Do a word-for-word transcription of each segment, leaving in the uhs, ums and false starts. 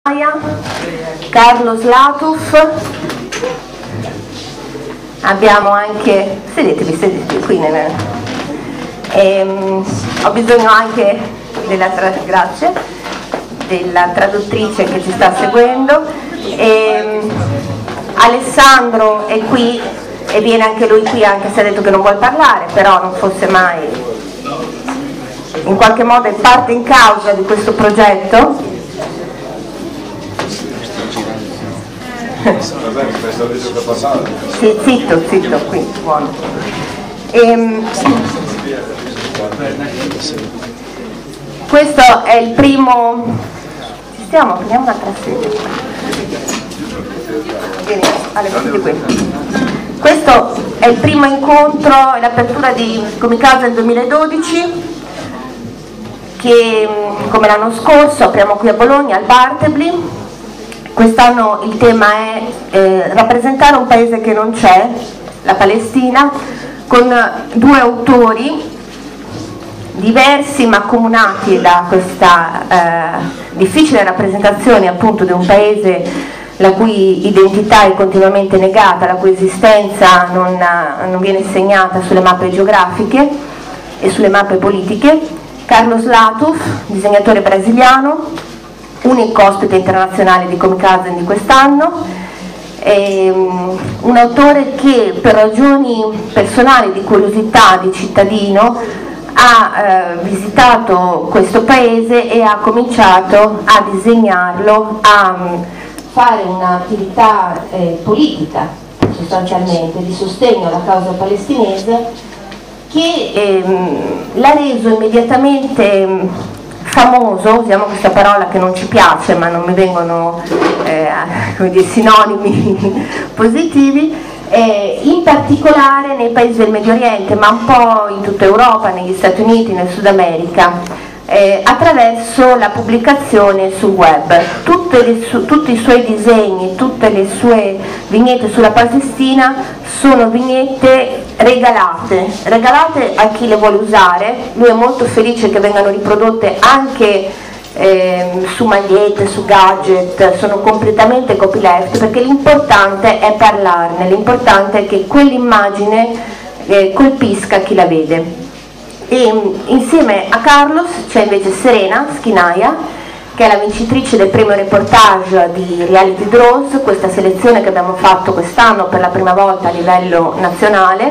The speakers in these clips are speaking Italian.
Carlos Latuf, abbiamo anche, sedetevi, sedetevi qui nel, ehm, ho bisogno anche della, grazie, della traduttrice che ci sta seguendo. ehm, Alessandro è qui e viene anche lui qui, anche se ha detto che non vuole parlare, però non fosse mai, in qualche modo è parte in causa di questo progetto. Sì, zitto, zitto, qui, buono. Ehm, questo è il primo, ci stiamo, prendiamo un'altra sede. Vieni, Ale, mettiti qui. Questo è il primo incontro e l'apertura di Comicasa del duemiladodici, che come l'anno scorso apriamo qui a Bologna, al Bartleby. Quest'anno il tema è eh, rappresentare un paese che non c'è, la Palestina, con due autori diversi ma accomunati da questa eh, difficile rappresentazione appunto di un paese la cui identità è continuamente negata, la cui esistenza non, non viene segnata sulle mappe geografiche e sulle mappe politiche. Carlos Latuf, disegnatore brasiliano, unico ospite internazionale di Comicasa di quest'anno, um, un autore che per ragioni personali di curiosità di cittadino ha eh, visitato questo paese e ha cominciato a disegnarlo, a um, fare un'attività eh, politica sostanzialmente di sostegno alla causa palestinese, che ehm, l'ha reso immediatamente famoso, usiamo questa parola che non ci piace ma non mi vengono eh, come dire, sinonimi positivi, eh, in particolare nei paesi del Medio Oriente, ma un po' in tutta Europa, negli Stati Uniti, nel Sud America, eh, attraverso la pubblicazione sul web. Tutte le su, tutti i suoi disegni, tutte le sue vignette sulla Palestina sono vignette regalate, regalate a chi le vuole usare. Lui è molto felice che vengano riprodotte anche eh, su magliette, su gadget, sono completamente copyleft, perché l'importante è parlarne, l'importante è che quell'immagine eh, colpisca chi la vede. E insieme a Carlos c'è invece Serena Schinaia, che è la vincitrice del premio reportage di Reality Draws, questa selezione che abbiamo fatto quest'anno per la prima volta a livello nazionale,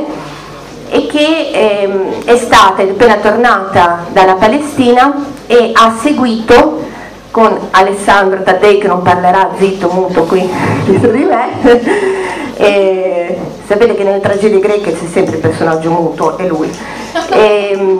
e che ehm, è stata è appena tornata dalla Palestina e ha seguito con Alessandro Taddei, che non parlerà, zitto, muto qui dietro di me. E sapete che nelle tragedie greche c'è sempre il personaggio muto, è lui. E,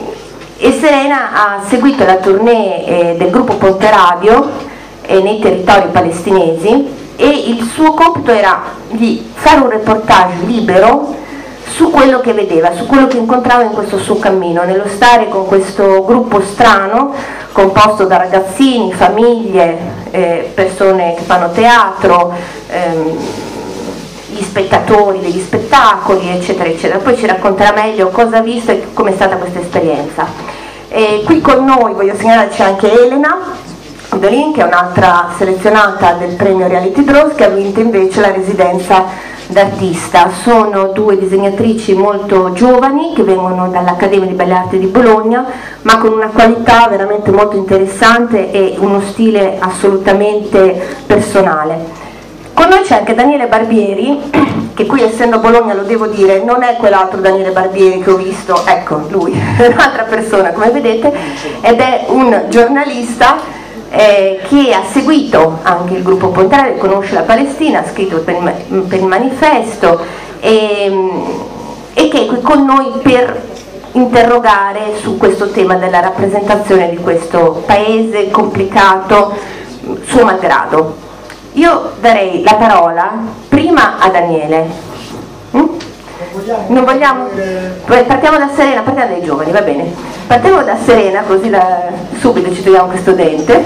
e Serena ha seguito la tournée eh, del gruppo Ponte Radio eh, nei territori palestinesi, e il suo compito era di fare un reportage libero su quello che vedeva, su quello che incontrava in questo suo cammino, nello stare con questo gruppo strano composto da ragazzini, famiglie, eh, persone che fanno teatro, ehm, gli spettatori degli spettacoli, eccetera eccetera. Poi ci racconterà meglio cosa ha visto e come è stata questa esperienza. E qui con noi, voglio segnalare, c'è anche Elena Dolin, che è un'altra selezionata del premio Reality Draws, che ha vinto invece la residenza d'artista. Sono due disegnatrici molto giovani che vengono dall'Accademia di Belle Arti di Bologna, ma con una qualità veramente molto interessante e uno stile assolutamente personale. Con noi c'è anche Daniele Barbieri, che qui, essendo a Bologna, lo devo dire, non è quell'altro Daniele Barbieri che ho visto, ecco lui, è un'altra persona come vedete, ed è un giornalista eh, che ha seguito anche il gruppo Ponte Radio, conosce la Palestina, ha scritto per il, per il manifesto, e, e che è qui con noi per interrogare su questo tema della rappresentazione di questo paese complicato, suo malgrado. Io darei la parola prima a Daniele. Mm? Non vogliamo? Partiamo da Serena, partiamo dai giovani, va bene. Partiamo da Serena, così la, subito ci togliamo questo dente.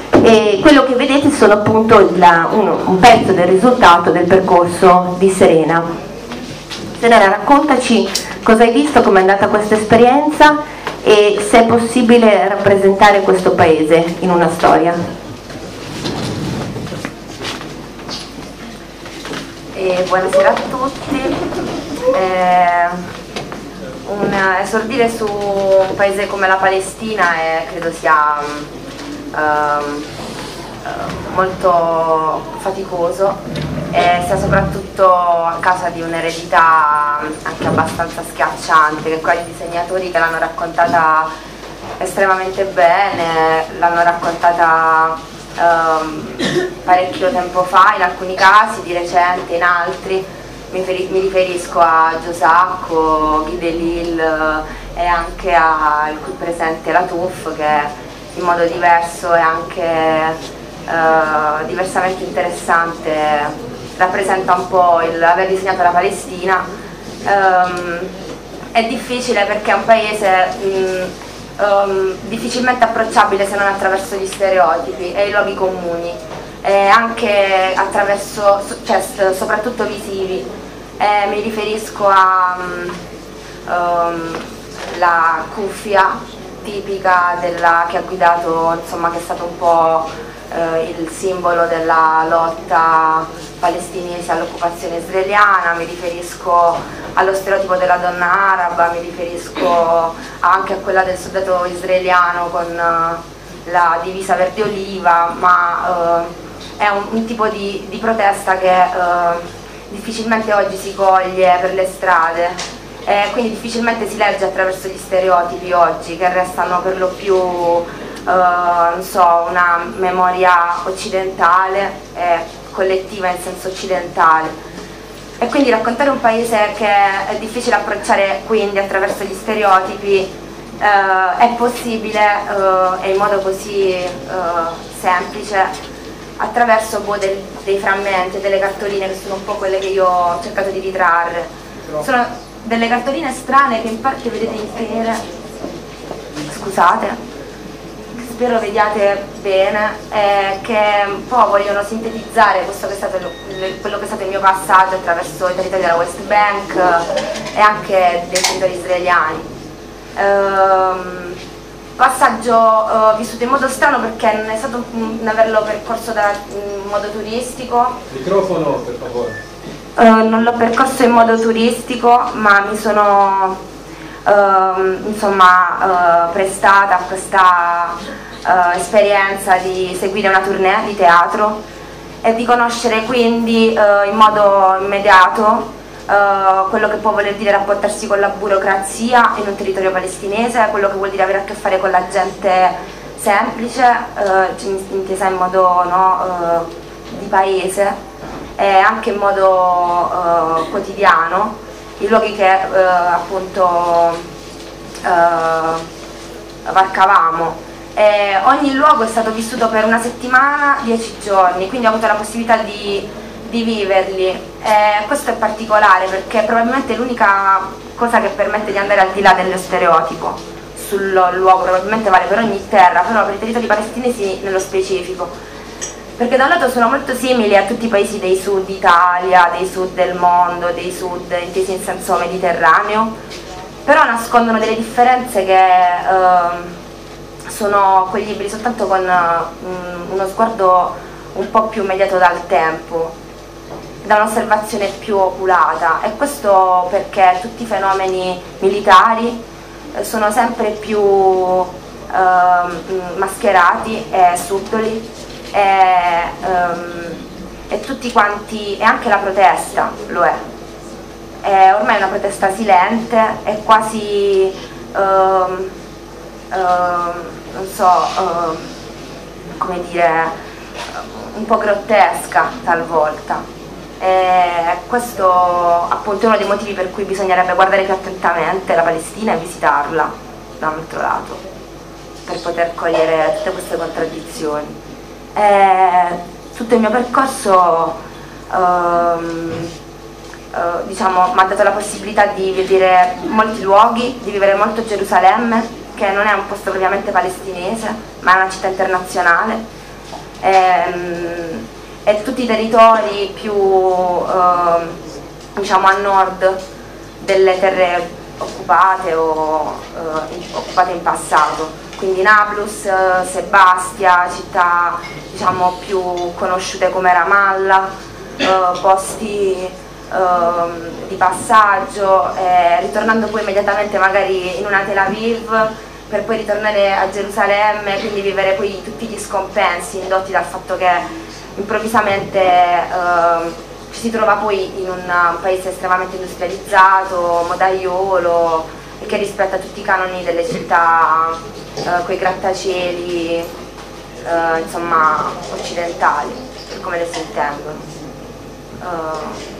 E quello che vedete sono appunto il, uno, un pezzo del risultato del percorso di Serena. Serena, raccontaci cosa hai visto, come è andata questa esperienza e se è possibile rappresentare questo paese in una storia. buonasera a tutti. Eh, un, esordire su un paese come la Palestina è, credo sia um, uh, molto faticoso, e sia soprattutto a causa di un'eredità anche abbastanza schiacciante, che qua i disegnatori che l'hanno raccontata estremamente bene, l'hanno raccontata Um, parecchio tempo fa, in alcuni casi, di recente, in altri. Mi, mi riferisco a Giosacco, Guy Delisle e anche al qui presente Latouff, che in modo diverso e anche uh, diversamente interessante rappresenta un po' il aver disegnato la Palestina. Um, è difficile perché è un paese mh, Um, difficilmente approcciabile se non attraverso gli stereotipi e i luoghi comuni, e anche attraverso, cioè, soprattutto visivi. Eh, mi riferisco a um, la cuffia tipica della, che ha guidato, insomma, che è stato un po' eh, il simbolo della lotta palestinese all'occupazione israeliana. Mi riferisco allo stereotipo della donna araba, mi riferisco anche a quella del soldato israeliano con uh, la divisa verde oliva, ma uh, è un, un tipo di, di protesta che uh, difficilmente oggi si coglie per le strade, e quindi difficilmente si legge attraverso gli stereotipi oggi, che restano per lo più uh, non so, una memoria occidentale e collettiva in senso occidentale. E quindi raccontare un paese che è difficile approcciare quindi attraverso gli stereotipi eh, è possibile eh, e in modo così eh, semplice attraverso boh, del, dei frammenti, delle cartoline, che sono un po' quelle che io ho cercato di ritrarre. Sono delle cartoline strane che in parte vedete intere, scusate, spero vediate bene, eh, che un po' vogliono sintetizzare questo che è stato il, quello che è stato il mio passaggio attraverso i territori della West Bank eh, e anche dei territori israeliani. Ehm, passaggio eh, vissuto in modo strano perché non è stato un, un averlo percorso da, in modo turistico. Microfono, per favore. Eh, non l'ho percorso in modo turistico, ma mi sono Uh, insomma uh, prestata a questa uh, esperienza di seguire una tournée di teatro e di conoscere quindi uh, in modo immediato uh, quello che può voler dire rapportarsi con la burocrazia in un territorio palestinese, quello che vuol dire avere a che fare con la gente semplice, uh, intesa in modo no, uh, di paese e anche in modo uh, quotidiano, i luoghi che eh, appunto eh, varcavamo. E ogni luogo è stato vissuto per una settimana, dieci giorni, quindi ho avuto la possibilità di, di viverli. E questo è particolare perché probabilmente è l'unica cosa che permette di andare al di là dello stereotipo sul luogo, probabilmente vale per ogni terra, però per i territori palestinesi nello specifico. Perché da un lato sono molto simili a tutti i paesi dei sud Italia, dei sud del mondo, dei sud intesi in senso mediterraneo, però nascondono delle differenze che eh, sono coglibili soltanto con um, uno sguardo un po' più immediato dal tempo, da un'osservazione più oculata, e questo perché tutti i fenomeni militari eh, sono sempre più eh, mascherati e subdoli. E, um, e tutti quanti, e anche la protesta lo è, è ormai una protesta silente, è quasi um, um, non so um, come dire, un po' grottesca talvolta, e questo appunto è uno dei motivi per cui bisognerebbe guardare più attentamente la Palestina e visitarla da un altro lato per poter cogliere tutte queste contraddizioni. Eh, tutto il mio percorso ehm, eh, diciamo, mi ha dato la possibilità di vedere molti luoghi, di vivere molto Gerusalemme, che non è un posto propriamente palestinese, ma è una città internazionale, ehm, e tutti i territori più ehm, diciamo a nord delle terre occupate o eh, occupate in passato. Quindi Nablus, Sebastia, città diciamo più conosciute come Ramallah, eh, posti uh, di passaggio, eh, ritornando poi immediatamente magari in una Tel Aviv per poi ritornare a Gerusalemme, quindi vivere poi tutti gli scompensi indotti dal fatto che improvvisamente uh, ci si trova poi in un paese estremamente industrializzato, modaiolo, e che rispetta tutti i canoni delle città uh, coi grattacieli uh, insomma occidentali, per come le si intendono. Uh,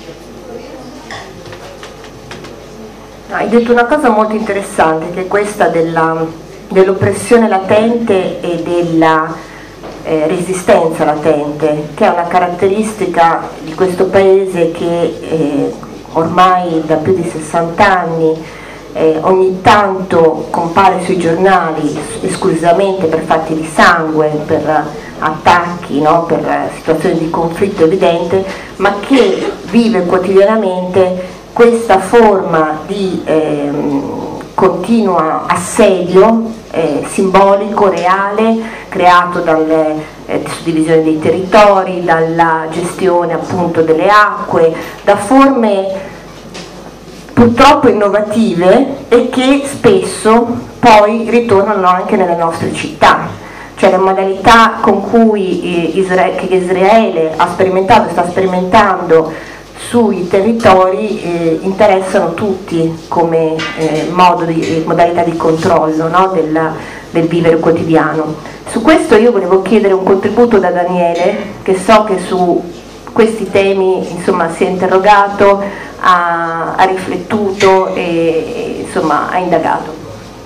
Hai detto una cosa molto interessante, che è questa dell'oppressione latente e della eh, resistenza latente, che è una caratteristica di questo paese che eh, ormai da più di sessanta anni eh, ogni tanto compare sui giornali esclusivamente per fatti di sangue, per attacchi, no? Per situazioni di conflitto evidente, ma che vive quotidianamente questa forma di eh, continuo assedio eh, simbolico, reale, creato dalle eh, suddivisioni dei territori, dalla gestione appunto delle acque, da forme purtroppo innovative e che spesso poi ritornano anche nelle nostre città. Cioè le modalità con cui eh, Israele, che Israele ha sperimentato, sta sperimentando sui territori eh, interessano tutti come eh, modo di, eh, modalità di controllo, no? del, del vivere quotidiano. Su questo io volevo chiedere un contributo da Daniele, che so che su questi temi insomma, si è interrogato, ha, ha riflettuto e, e insomma, ha indagato.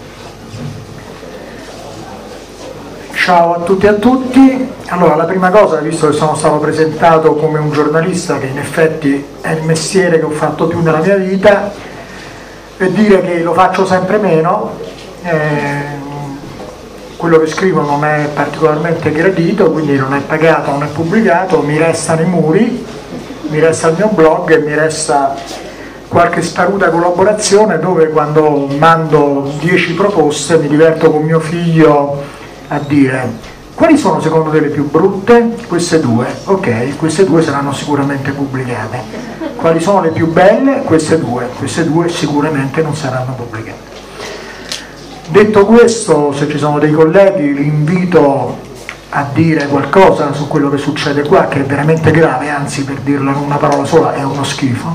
Ciao a tutti e a tutti. Allora, la prima cosa, visto che sono stato presentato come un giornalista, che in effetti è il mestiere che ho fatto più nella mia vita, è dire che lo faccio sempre meno, eh, quello che scrivo non è particolarmente gradito, quindi non è pagato, non è pubblicato, mi restano i muri, mi resta il mio blog e mi resta qualche sparuta collaborazione dove quando mando dieci proposte mi diverto con mio figlio a dire quali sono secondo te le più brutte? Queste due, ok, queste due saranno sicuramente pubblicate. Quali sono le più belle? Queste due, queste due sicuramente non saranno pubblicate. Detto questo, se ci sono dei colleghi li invito a dire qualcosa su quello che succede qua, che è veramente grave, anzi per dirlo in una parola sola è uno schifo,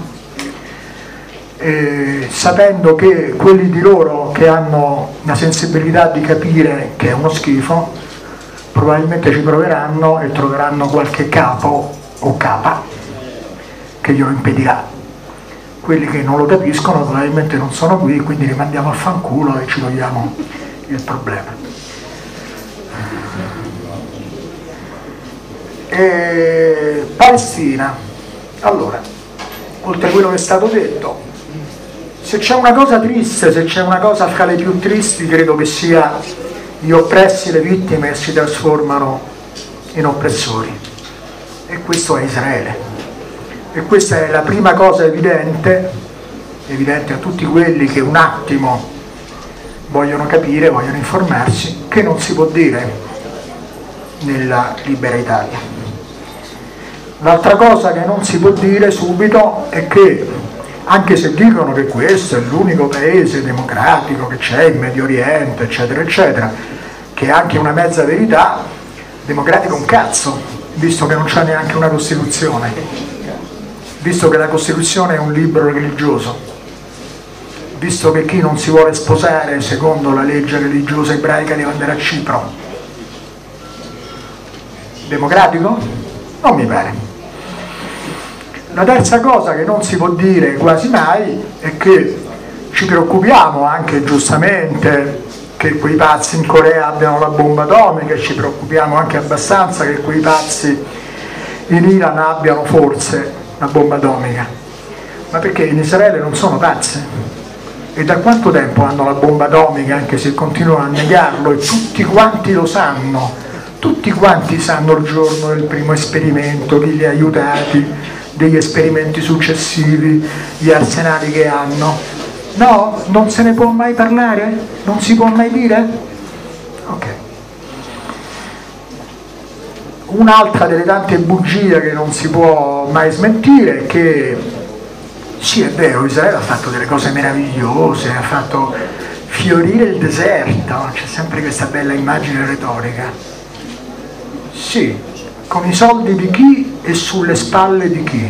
eh, sapendo che quelli di loro che hanno la sensibilità di capire che è uno schifo probabilmente ci proveranno e troveranno qualche capo o capa che glielo impedirà. Quelli che non lo capiscono probabilmente non sono qui, quindi li mandiamo a fanculo e ci togliamo il problema. E Palestina, allora, oltre a quello che è stato detto, se c'è una cosa triste, se c'è una cosa fra le più tristi, credo che sia gli oppressi e le vittime che si trasformano in oppressori, e questo è Israele, e questa è la prima cosa evidente, evidente a tutti quelli che un attimo vogliono capire, vogliono informarsi, che non si può dire nella libera Italia. L'altra cosa che non si può dire subito è che, anche se dicono che questo è l'unico paese democratico che c'è in Medio Oriente, eccetera, eccetera, che è anche una mezza verità, democratico un cazzo, visto che non c'è neanche una Costituzione, visto che la Costituzione è un libro religioso, visto che chi non si vuole sposare secondo la legge religiosa ebraica deve andare a Cipro. Democratico? Non mi pare. La terza cosa che non si può dire quasi mai è che ci preoccupiamo anche giustamente che quei pazzi in Corea abbiano la bomba atomica, e ci preoccupiamo anche abbastanza che quei pazzi in Iran abbiano forse la bomba atomica, ma perché in Israele non sono pazzi? E da quanto tempo hanno la bomba atomica, anche se continuano a negarlo, e tutti quanti lo sanno, tutti quanti sanno il giorno del primo esperimento, chi li ha aiutati, degli esperimenti successivi, gli arsenali che hanno. No? Non se ne può mai parlare? Non si può mai dire? Ok. Un'altra delle tante bugie che non si può mai smentire è che Sì, è vero, Israele ha fatto delle cose meravigliose, ha fatto fiorire il deserto, c'è sempre questa bella immagine retorica. Sì, con i soldi di chi e sulle spalle di chi?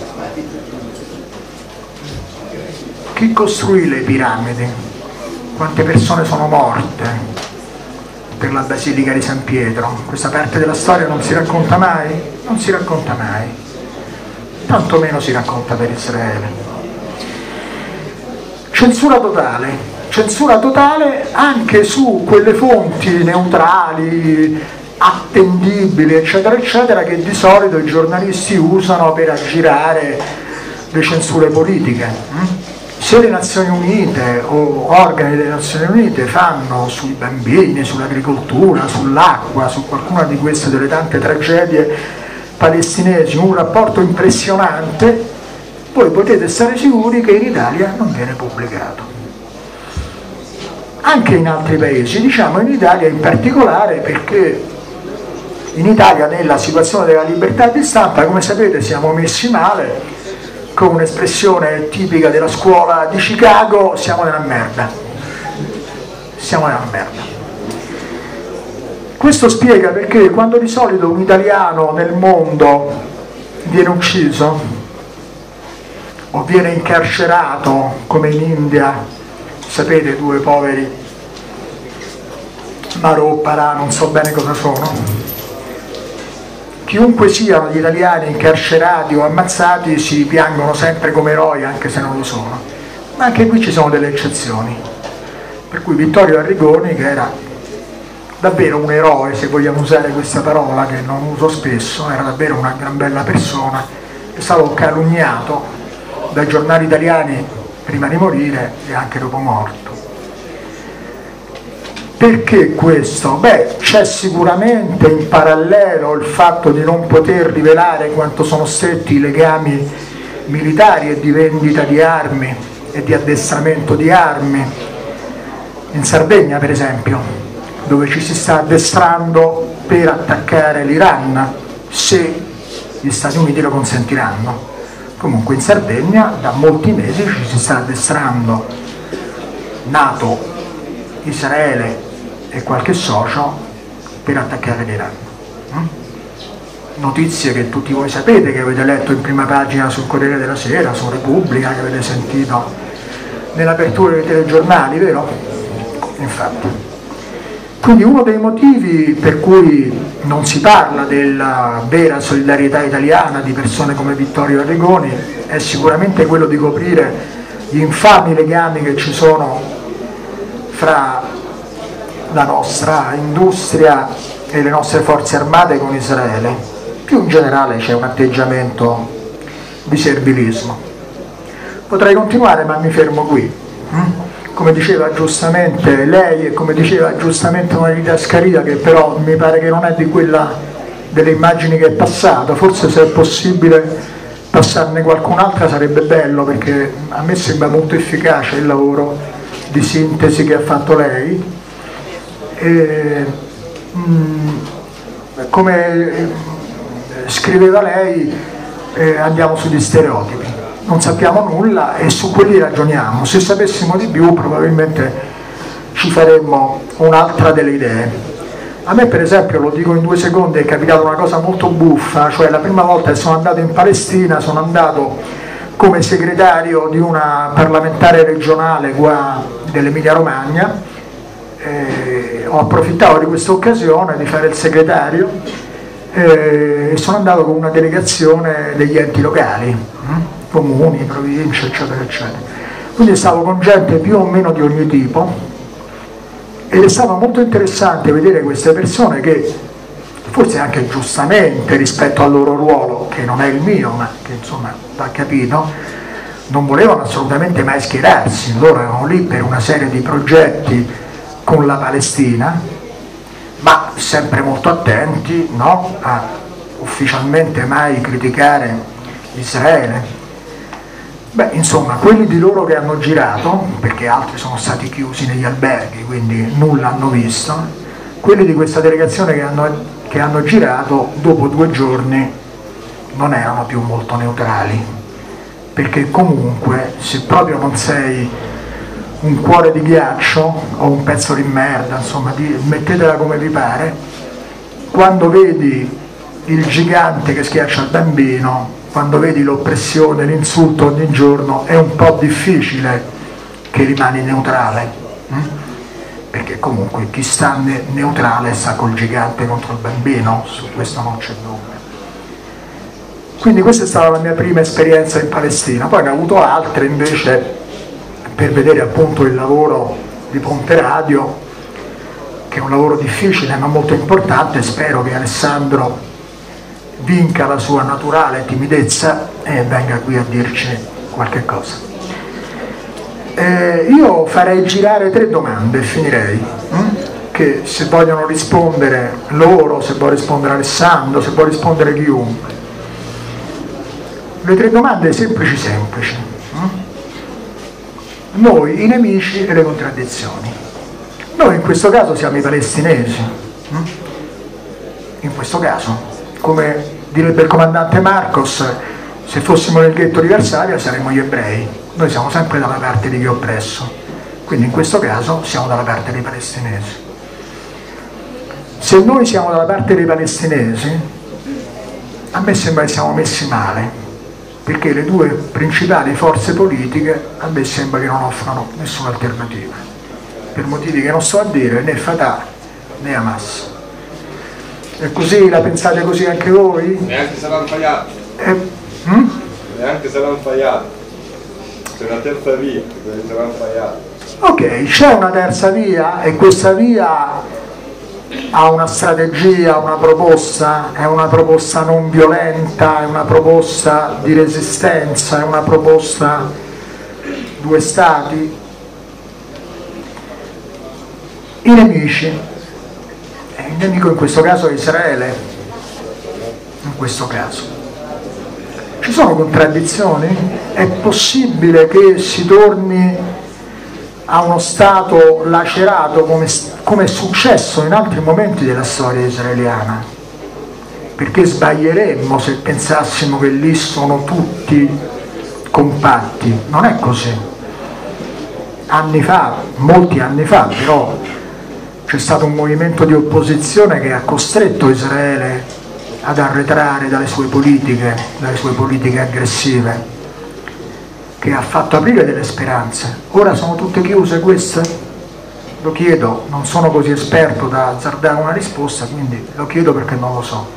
Chi costruì le piramidi? Quante persone sono morte per la Basilica di San Pietro? Questa parte della storia non si racconta mai? Non si racconta mai. Tanto meno si racconta per Israele. Censura totale, censura totale anche su quelle fonti neutrali, attendibili, eccetera, eccetera, che di solito i giornalisti usano per aggirare le censure politiche. Se le Nazioni Unite o organi delle Nazioni Unite fanno sui bambini, sull'agricoltura, sull'acqua, su qualcuna di queste delle tante tragedie palestinesi un rapporto impressionante, voi potete stare sicuri che in Italia non viene pubblicato. Anche in altri paesi, diciamo in Italia in particolare, perché in Italia nella situazione della libertà di stampa, come sapete, siamo messi male, con un'espressione tipica della scuola di Chicago, siamo nella merda. Siamo nella merda. Questo spiega perché quando di solito un italiano nel mondo viene ucciso o viene incarcerato, come in India, sapete, due poveri Marò, Parà, non so bene cosa sono, chiunque siano gli italiani incarcerati o ammazzati si piangono sempre come eroi, anche se non lo sono. Ma anche qui ci sono delle eccezioni, per cui Vittorio Arrigoni, che era davvero un eroe, se vogliamo usare questa parola che non uso spesso, era davvero una gran bella persona, è stato calunniato dai giornali italiani prima di morire e anche dopo morto. Perché questo? Beh, c'è sicuramente in parallelo il fatto di non poter rivelare quanto sono stretti i legami militari e di vendita di armi e di addestramento di armi in Sardegna, per esempio, dove ci si sta addestrando per attaccare l'Iran, se gli Stati Uniti lo consentiranno. Comunque in Sardegna da molti mesi ci si sta addestrando NATO, Israele e qualche socio per attaccare l'Iran. Notizie che tutti voi sapete, che avete letto in prima pagina sul Corriere della Sera, su Repubblica, che avete sentito nell'apertura dei telegiornali, vero? Infatti. Quindi uno dei motivi per cui non si parla della vera solidarietà italiana di persone come Vittorio Arrigoni è sicuramente quello di coprire gli infami legami che ci sono fra la nostra industria e le nostre forze armate con Israele. Più in generale c'è un atteggiamento di servilismo. Potrei continuare, ma mi fermo qui. Come diceva giustamente lei e come diceva giustamente una didascalia che però mi pare che non è di quella delle immagini che è passata, forse se è possibile passarne qualcun'altra sarebbe bello, perché a me sembra molto efficace il lavoro di sintesi che ha fatto lei. E, mh, come scriveva lei, eh, andiamo sugli stereotipi. Non sappiamo nulla e su quelli ragioniamo. Se sapessimo di più probabilmente ci faremmo un'altra delle idee. A me per esempio, lo dico in due secondi, è capitata una cosa molto buffa, cioè la prima volta che sono andato in Palestina sono andato come segretario di una parlamentare regionale qua dell'Emilia Romagna, eh, ho approfittato di questa occasione di fare il segretario eh, e sono andato con una delegazione degli enti locali. Hm? Comuni, province, eccetera, eccetera. Quindi stavo con gente più o meno di ogni tipo ed è stato molto interessante vedere queste persone che, forse anche giustamente rispetto al loro ruolo, che non è il mio, ma che insomma va capito, non volevano assolutamente mai schierarsi. Loro erano lì per una serie di progetti con la Palestina, ma sempre molto attenti, no? A ufficialmente mai criticare Israele. Beh, insomma, quelli di loro che hanno girato, perché altri sono stati chiusi negli alberghi, quindi nulla hanno visto, quelli di questa delegazione che hanno, che hanno girato, dopo due giorni non erano più molto neutrali. perché comunque se proprio non sei un cuore di ghiaccio o un pezzo di merda, insomma, di, mettetela come vi pare, quando vedi il gigante che schiaccia il bambino, quando vedi l'oppressione, l'insulto ogni giorno, è un po' difficile che rimani neutrale, hm? Perché comunque chi sta ne- neutrale sta col gigante contro il bambino, su questo non c'è dubbio. Quindi questa è stata la mia prima esperienza in Palestina, poi ne ho avuto altre invece per vedere appunto il lavoro di Ponte Radio, che è un lavoro difficile ma molto importante. Spero che Alessandro vinca la sua naturale timidezza e venga qui a dirci qualche cosa. Eh, io farei girare tre domande e finirei, hm? che se vogliono rispondere loro, se vuole rispondere Alessandro, se vuole rispondere chiunque. Le tre domande semplici semplici. Hm? Noi, i nemici e le contraddizioni. Noi in questo caso siamo i palestinesi, hm? in questo caso, come direbbe il comandante Marcos, se fossimo nel ghetto di Varsavia saremmo gli ebrei, noi siamo sempre dalla parte di chi è oppresso, quindi in questo caso siamo dalla parte dei palestinesi. Se noi siamo dalla parte dei palestinesi, a me sembra che siamo messi male, perché le due principali forze politiche a me sembra che non offrono nessuna alternativa, per motivi che non sto a dire, né Fatah né Hamas. E così la pensate così anche voi? Neanche saranno fallati. Eh, hm? Neanche saranno fallati. C'è una terza via, che saranno fallati. Ok, c'è una terza via e questa via ha una strategia, una proposta, è una proposta non violenta, è una proposta di resistenza, è una proposta due stati. I nemici, il nemico in questo caso è Israele, in questo caso. Ci sono contraddizioni? È possibile che si torni a uno stato lacerato come, come è successo in altri momenti della storia israeliana? Perché sbaglieremmo se pensassimo che lì sono tutti compatti, non è così. Anni fa, molti anni fa però, c'è stato un movimento di opposizione che ha costretto Israele ad arretrare dalle sue politiche, dalle sue politiche aggressive, che ha fatto aprire delle speranze. Ora sono tutte chiuse queste? Lo chiedo, non sono così esperto da azzardare una risposta, quindi lo chiedo perché non lo so.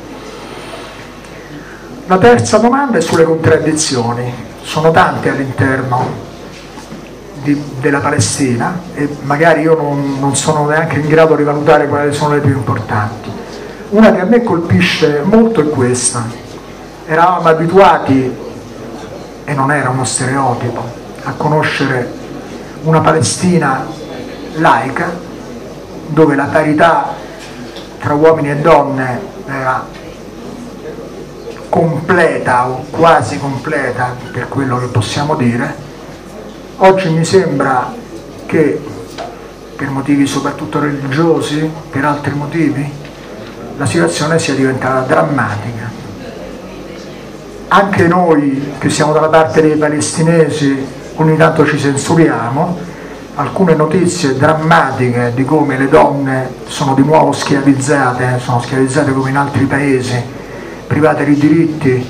La terza domanda è sulle contraddizioni. Sono tante all'interno di, della Palestina e magari io non, non sono neanche in grado di valutare quali sono le più importanti. Una che a me colpisce molto è questa. Eravamo abituati, e non era uno stereotipo, a conoscere una Palestina laica, dove la parità tra uomini e donne era completa o quasi completa, per quello che possiamo dire. Oggi mi sembra che, per motivi soprattutto religiosi, per altri motivi, la situazione sia diventata drammatica. Anche noi che siamo dalla parte dei palestinesi ogni tanto ci censuriamo, alcune notizie drammatiche di come le donne sono di nuovo schiavizzate, sono schiavizzate come in altri paesi, private di diritti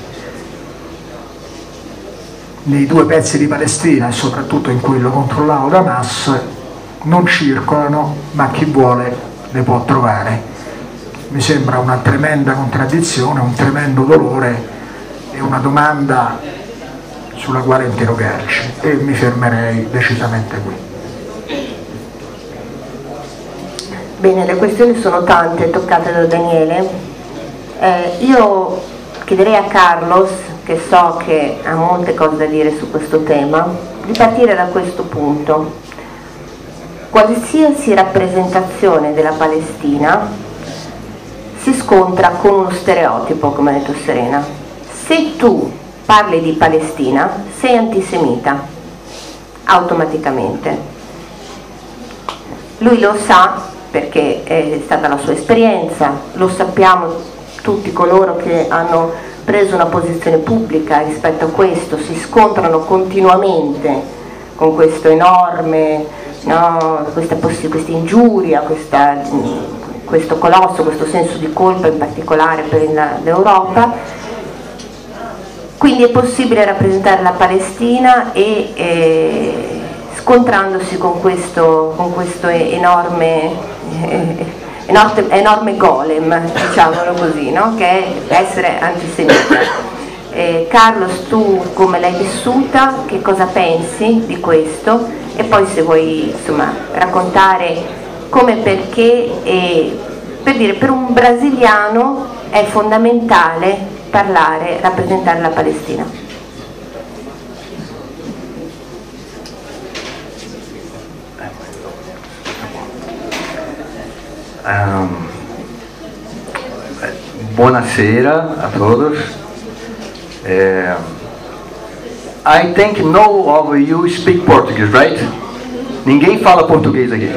nei due pezzi di Palestina e soprattutto in quello controllato da Hamas, non circolano, ma chi vuole le può trovare. Mi sembra una tremenda contraddizione, un tremendo dolore, una domanda sulla quale interrogarci, e mi fermerei decisamente qui. Bene, le questioni sono tante toccate da Daniele. Eh, io chiederei a Carlos, che so che ha molte cose da dire su questo tema, di partire da questo punto. Qualsiasi rappresentazione della Palestina si scontra con uno stereotipo, come ha detto Serena. Se tu parli di Palestina sei antisemita, automaticamente. Lui lo sa perché è stata la sua esperienza, lo sappiamo tutti coloro che hanno preso una posizione pubblica rispetto a questo, si scontrano continuamente con questo enorme, no, questa, questa ingiuria, questa, questo colosso, questo senso di colpa in particolare per l'Europa. Quindi è possibile rappresentare la Palestina e eh, scontrandosi con questo, con questo enorme, eh, enorme, enorme golem, diciamolo così, no? Che è essere antisemita. Eh, Carlos, tu come l'hai vissuta, che cosa pensi di questo, e poi se vuoi insomma raccontare come, perché, e, per dire, per un brasiliano è fondamentale parlare, rappresentare la Palestina. Um, buonasera a todos. Uh, I think no of you speak Portuguese, right? Ninguém fala português aqui.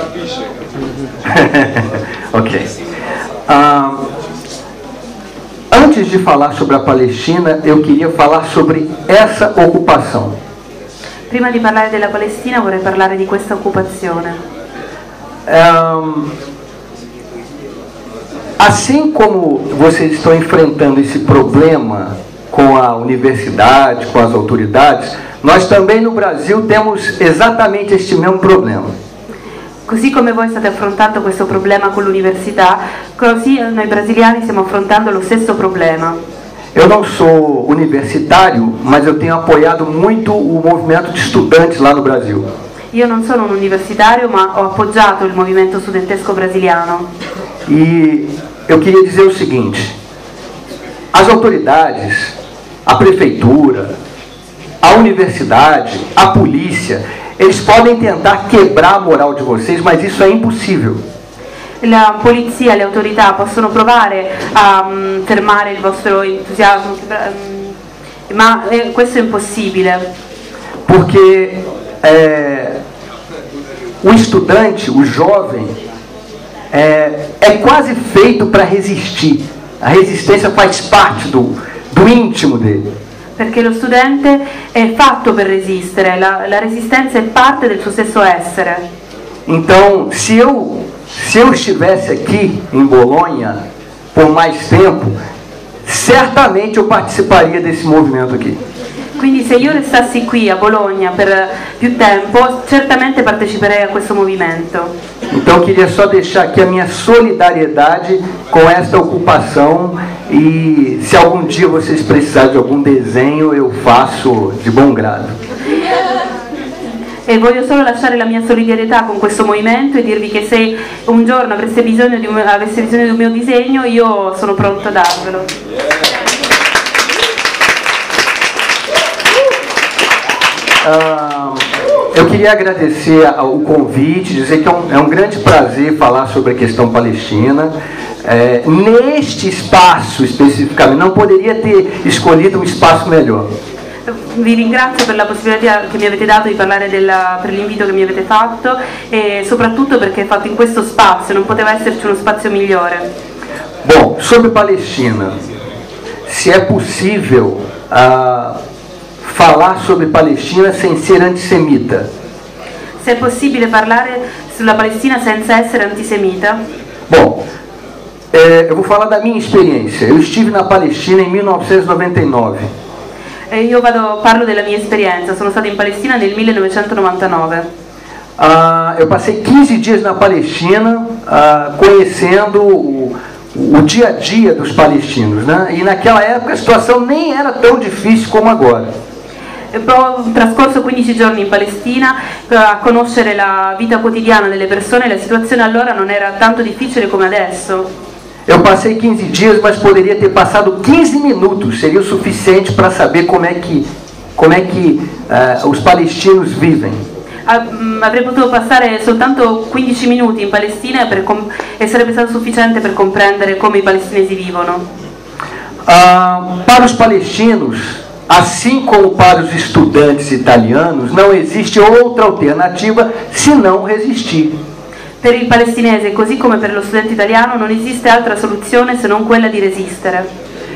Ok. Um, antes de falar sobre a Palestina, eu queria falar sobre essa ocupação. Prima di parlare della Palestina vorrei parlare di questa occupazione. Um, assim como vocês estão enfrentando esse problema com a universidade, com as autoridades, nós também no Brasil temos exatamente este mesmo problema. Così come voi state affrontando questo problema con l'università, così noi brasiliani stiamo affrontando lo stesso problema. Eu não sou universitário, mas eu tenho apoiado muito o movimento de estudantes lá no Brasil. Io non sono un universitario, ma ho appoggiato il movimento studentesco brasiliano. E eu queria dizer o seguinte: as autoridades, a prefeitura, a universidade, a polícia, eles podem tentar quebrar a moral de vocês, mas isso é impossível. La polizia, le autorità possono provare a um, fermare il vostro entusiasmo, um, ma eh, questo è impossibile. Porque é, o estudante, o jovem, é, é quase feito para resistir. A resistência faz parte do, do íntimo dele. Perché lo studente è fatto per resistere, la, la resistenza è parte del suo stesso essere. Então, se eu, se eu estivesse aqui em Bolonha por mais tempo, certamente eu participaria desse movimento aqui. Quindi se io restassi qui a Bologna per più tempo, certamente parteciperei a questo movimento. Então queria só deixar aqui a minha solidariedade com esta ocupação, e se algum dia vocês precisarem de algum desenho, eu faço de bom grado. E voglio solo lasciare la mia solidarietà con questo movimento e dirvi che se un giorno avreste bisogno di un, aveste bisogno di un mio disegno, io sono pronto a darvelo. Uh, eu queria agradecer o convite, dizer que é um, é um grande prazer falar sobre a questão palestina. É, neste espaço especificamente, não poderia ter escolhido um espaço melhor. Vi ringrazio per la possibilità che mi avete dato di parlare della, per l'invito che mi avete fatto, e soprattutto perché è fatto in questo spazio, non poteva esserci uno spazio migliore. Bom, sobre Palestina, se é possível uh, falar sobre Palestina sem ser antissemita. Se è possibile parlare sulla Palestina senza essere antisemita? Bom, é, eu vou falar da minha experiência. Eu estive na Palestina em mil novecentos e noventa e nove. Io vado, parlo della mia esperienza, sono stata in Palestina nel millenovecentonovantanove. Uh, eu passei quinze dias na Palestina, uh, conhecendo o, o dia a dia dos palestinos, né? E naquela época a situação nem era tão difícil como agora. Ho trascorso quindici giorni in Palestina a conoscere la vita quotidiana delle persone, e la situazione allora non era tanto difficile come adesso. Eu passei quinze dias, mas poderia ter passado quinze minutos, seria o suficiente para saber como é que, como é que uh, os palestinos vivem. Avrei potuto passare soltanto quindici minuti in Palestina per e sarebbe stato sufficiente per comprendere come i palestinesi vivono. Uh, para os palestinos, assim como para os estudantes italianos, não existe outra alternativa senão resistir. Per il palestinese, così come per lo studente italiano, non esiste altra soluzione se non quella di resistere.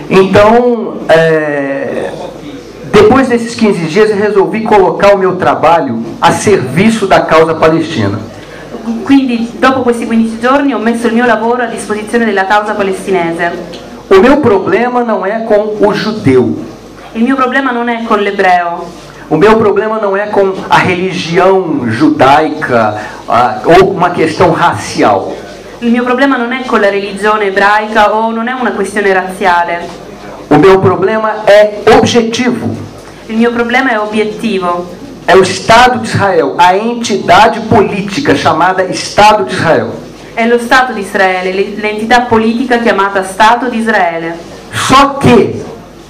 Então, é, depois desses quinze dias, eu resolvi colocar o meu trabalho a serviço da causa palestina. Quindi dopo questi quindici giorni ho messo il mio lavoro a disposizione della causa palestinese. O meu problema não é com o judeu. Il mio problema non è con l'ebreo. O meu problema não é com a religião judaica ah, ou uma questão racial. Il mio problema non è con la religione ebraica o non è una questione razziale. O meu problema é objetivo. Il mio problema è obiettivo. É o Estado de Israel, a entidade política chamada Estado de Israel. È lo Stato di Israele, l'entità politica chiamata Stato di Israele. Só que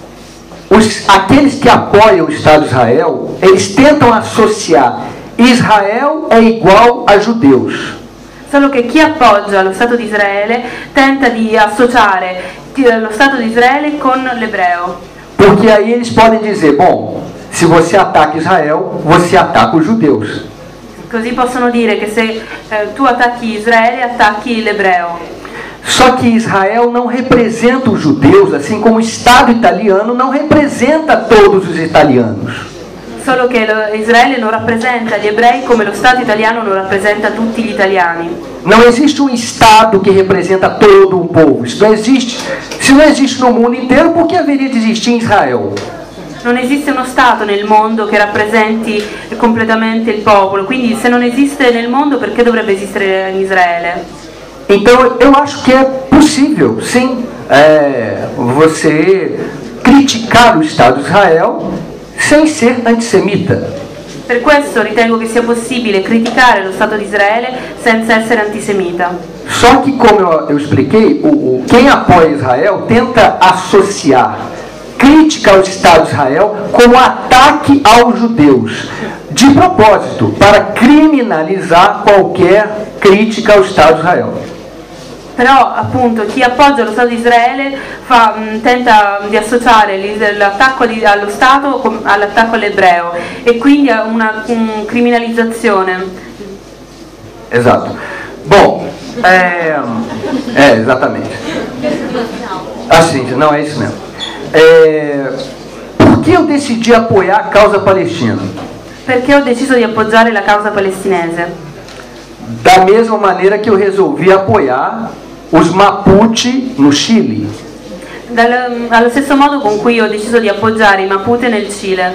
os, aqueles que apoiam o Estado de Israel, eles tentam associar Israel é igual a judeus. Solo che chi appoggia lo Stato di Israele tenta di associare lo Stato di Israele con l'ebreo. Porque aí eles podem dizer, bom, se você ataca Israel, você ataca os judeus. Così possono dire che se eh, tu attacchi Israele, attacchi l'ebreo. Só que Israel não representa os judeus, assim como o Estado italiano não representa todos os italianos. Solo che lo, Israele non rappresenta gli ebrei come lo Stato italiano non rappresenta tutti gli italiani. Não existe um Estado que representa todo um povo. Isso não existe. Se não existe no mundo inteiro, por que haveria de existir em Israel? Non esiste uno Stato nel mondo che rappresenti completamente il popolo, quindi se non esiste nel mondo, perché dovrebbe esistere in Israele? Então eu acho que é possível, sim, é, você criticar o Estado de Israel sem ser antissemita. Per questo ritengo che sia possibile criticare lo Stato di Israele senza essere antisemita. Só que, como eu, eu expliquei, o, o, quem apoia Israel tenta associar crítica ao Estado de Israel como ataque aos judeus, de propósito, para criminalizar qualquer crítica ao Estado de Israel. Però appunto chi appoggia lo Stato di Israele fa, mh, tenta di associare l'attacco di, allo Stato com, all'attacco all'ebreo e quindi a una um, criminalizzazione. Esatto. Bom, é, é exatamente. Assim, não é isso mesmo. É, por que eu decidi apoiar a causa palestina? Perché ho deciso di appoggiare la causa palestinese? Da mesma maneira que eu resolvi apoiar os Mapuche no Chile. Dal, allo stesso modo con cui ho deciso di appoggiare i Mapute nel Cile.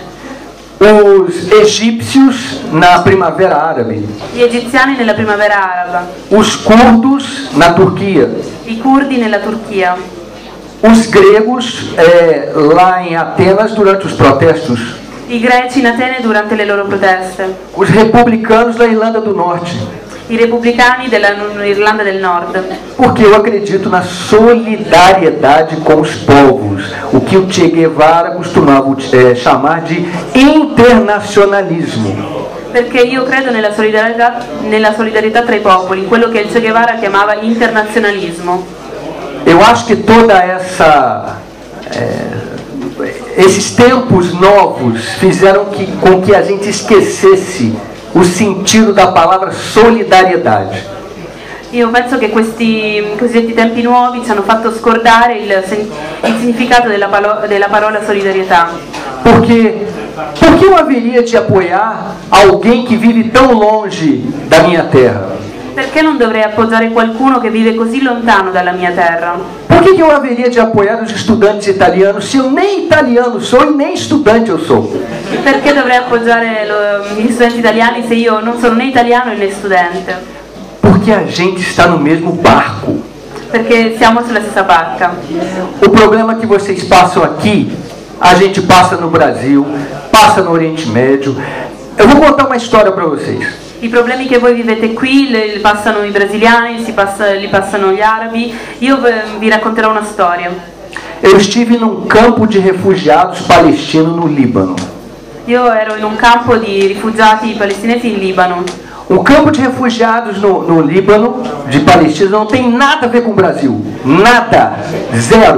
Os egípcios na Primavera Árabe. Gli egiziani nella Primavera Araba. Os curdos na Turquia. I curdi nella Turchia. Os gregos é, lá em Atenas durante os protestos. I greci in Atene durante le loro proteste. Os republicanos da Irlanda do Norte. I repubblicani dell'Irlanda del Nord. Porque eu acredito na solidariedade com os povos, o que o Che Guevara costumava é, chamar de internacionalismo. Perché io credo nella solidarietà, nella solidarietà tra i popoli, quello che il Che Guevara chiamava internazionalismo. Eu acho que toda essa é, esses tempos novos fizeram que, com que a gente esquecesse o sentido da palavra solidariedade. Io penso che questi cosiddetti tempi nuovi ci hanno fatto scordare il, il significato della, palo, della parola solidarietà. Porque, por que eu haveria de apoiar alguém que vive tão longe da minha terra? Perché non dovrei appoggiare qualcuno che vive così lontano dalla mia terra? Por que, que eu haveria de apoiar os estudantes italianos se eu nem italiano sou e nem estudante eu sou? Perché dovrei appoggiare lo, gli studenti italiani se io non sono né italiano né studente? Porque a gente está no mesmo barco. Perché siamo sulla stessa barca. O problema que vocês passam aqui, a gente passa no Brasil, passa no Oriente Médio. Eu vou contar uma história para vocês. I problemi che voi vivete qui li passano i brasiliani, si passa, li passano gli arabi. Io vi racconterò una storia. Eu estive num campo de refugiados palestino no Líbano. Io ero in un campo di rifugiati palestinesi in Libano. Um campo de refugiados no, no Líbano, de palestinos, não tem nada a ver com o Brasil. Nada. Zero.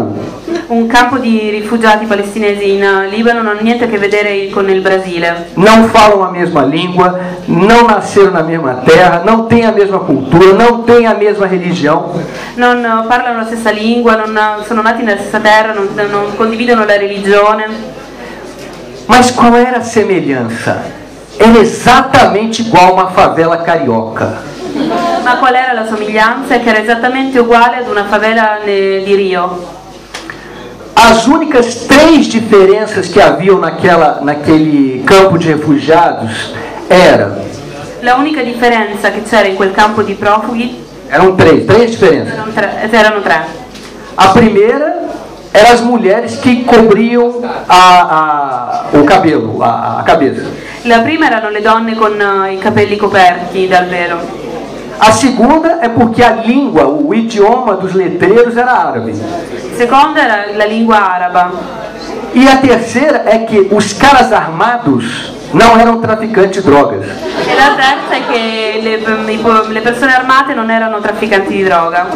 Un campo di rifugiati palestinesi in Libano non ha niente a che vedere con il Brasile. Não falam a mesma língua, não nasceram na mesma terra, não têm a mesma cultura, não têm a mesma religião. Non parlano la stessa lingua, non sono nati nella stessa terra, non, non condividono la religione. Mas qual era a semelhança? Era exatamente igual a uma favela carioca. Ma qual era la somiglianza? Che era esattamente uguale ad una favela di Rio. As únicas três diferenças que haviam naquela, naquele campo de refugiados era... La unica differenza che c'era in quel campo di profughi... Eram três, três diferenças. Erano tre. Erano tre. A primeira eram as mulheres que cobriam a, a, o cabelo, a, a cabeça. La prima erano le donne con uh, i capelli coperti dal velo. A segunda é porque a língua, o idioma dos letreiros era árabe. Seconda era la lingua araba. E a terceira é que os caras armados não eram traficantes de drogas. E la terza è che le, le persone armate non erano trafficanti di droga.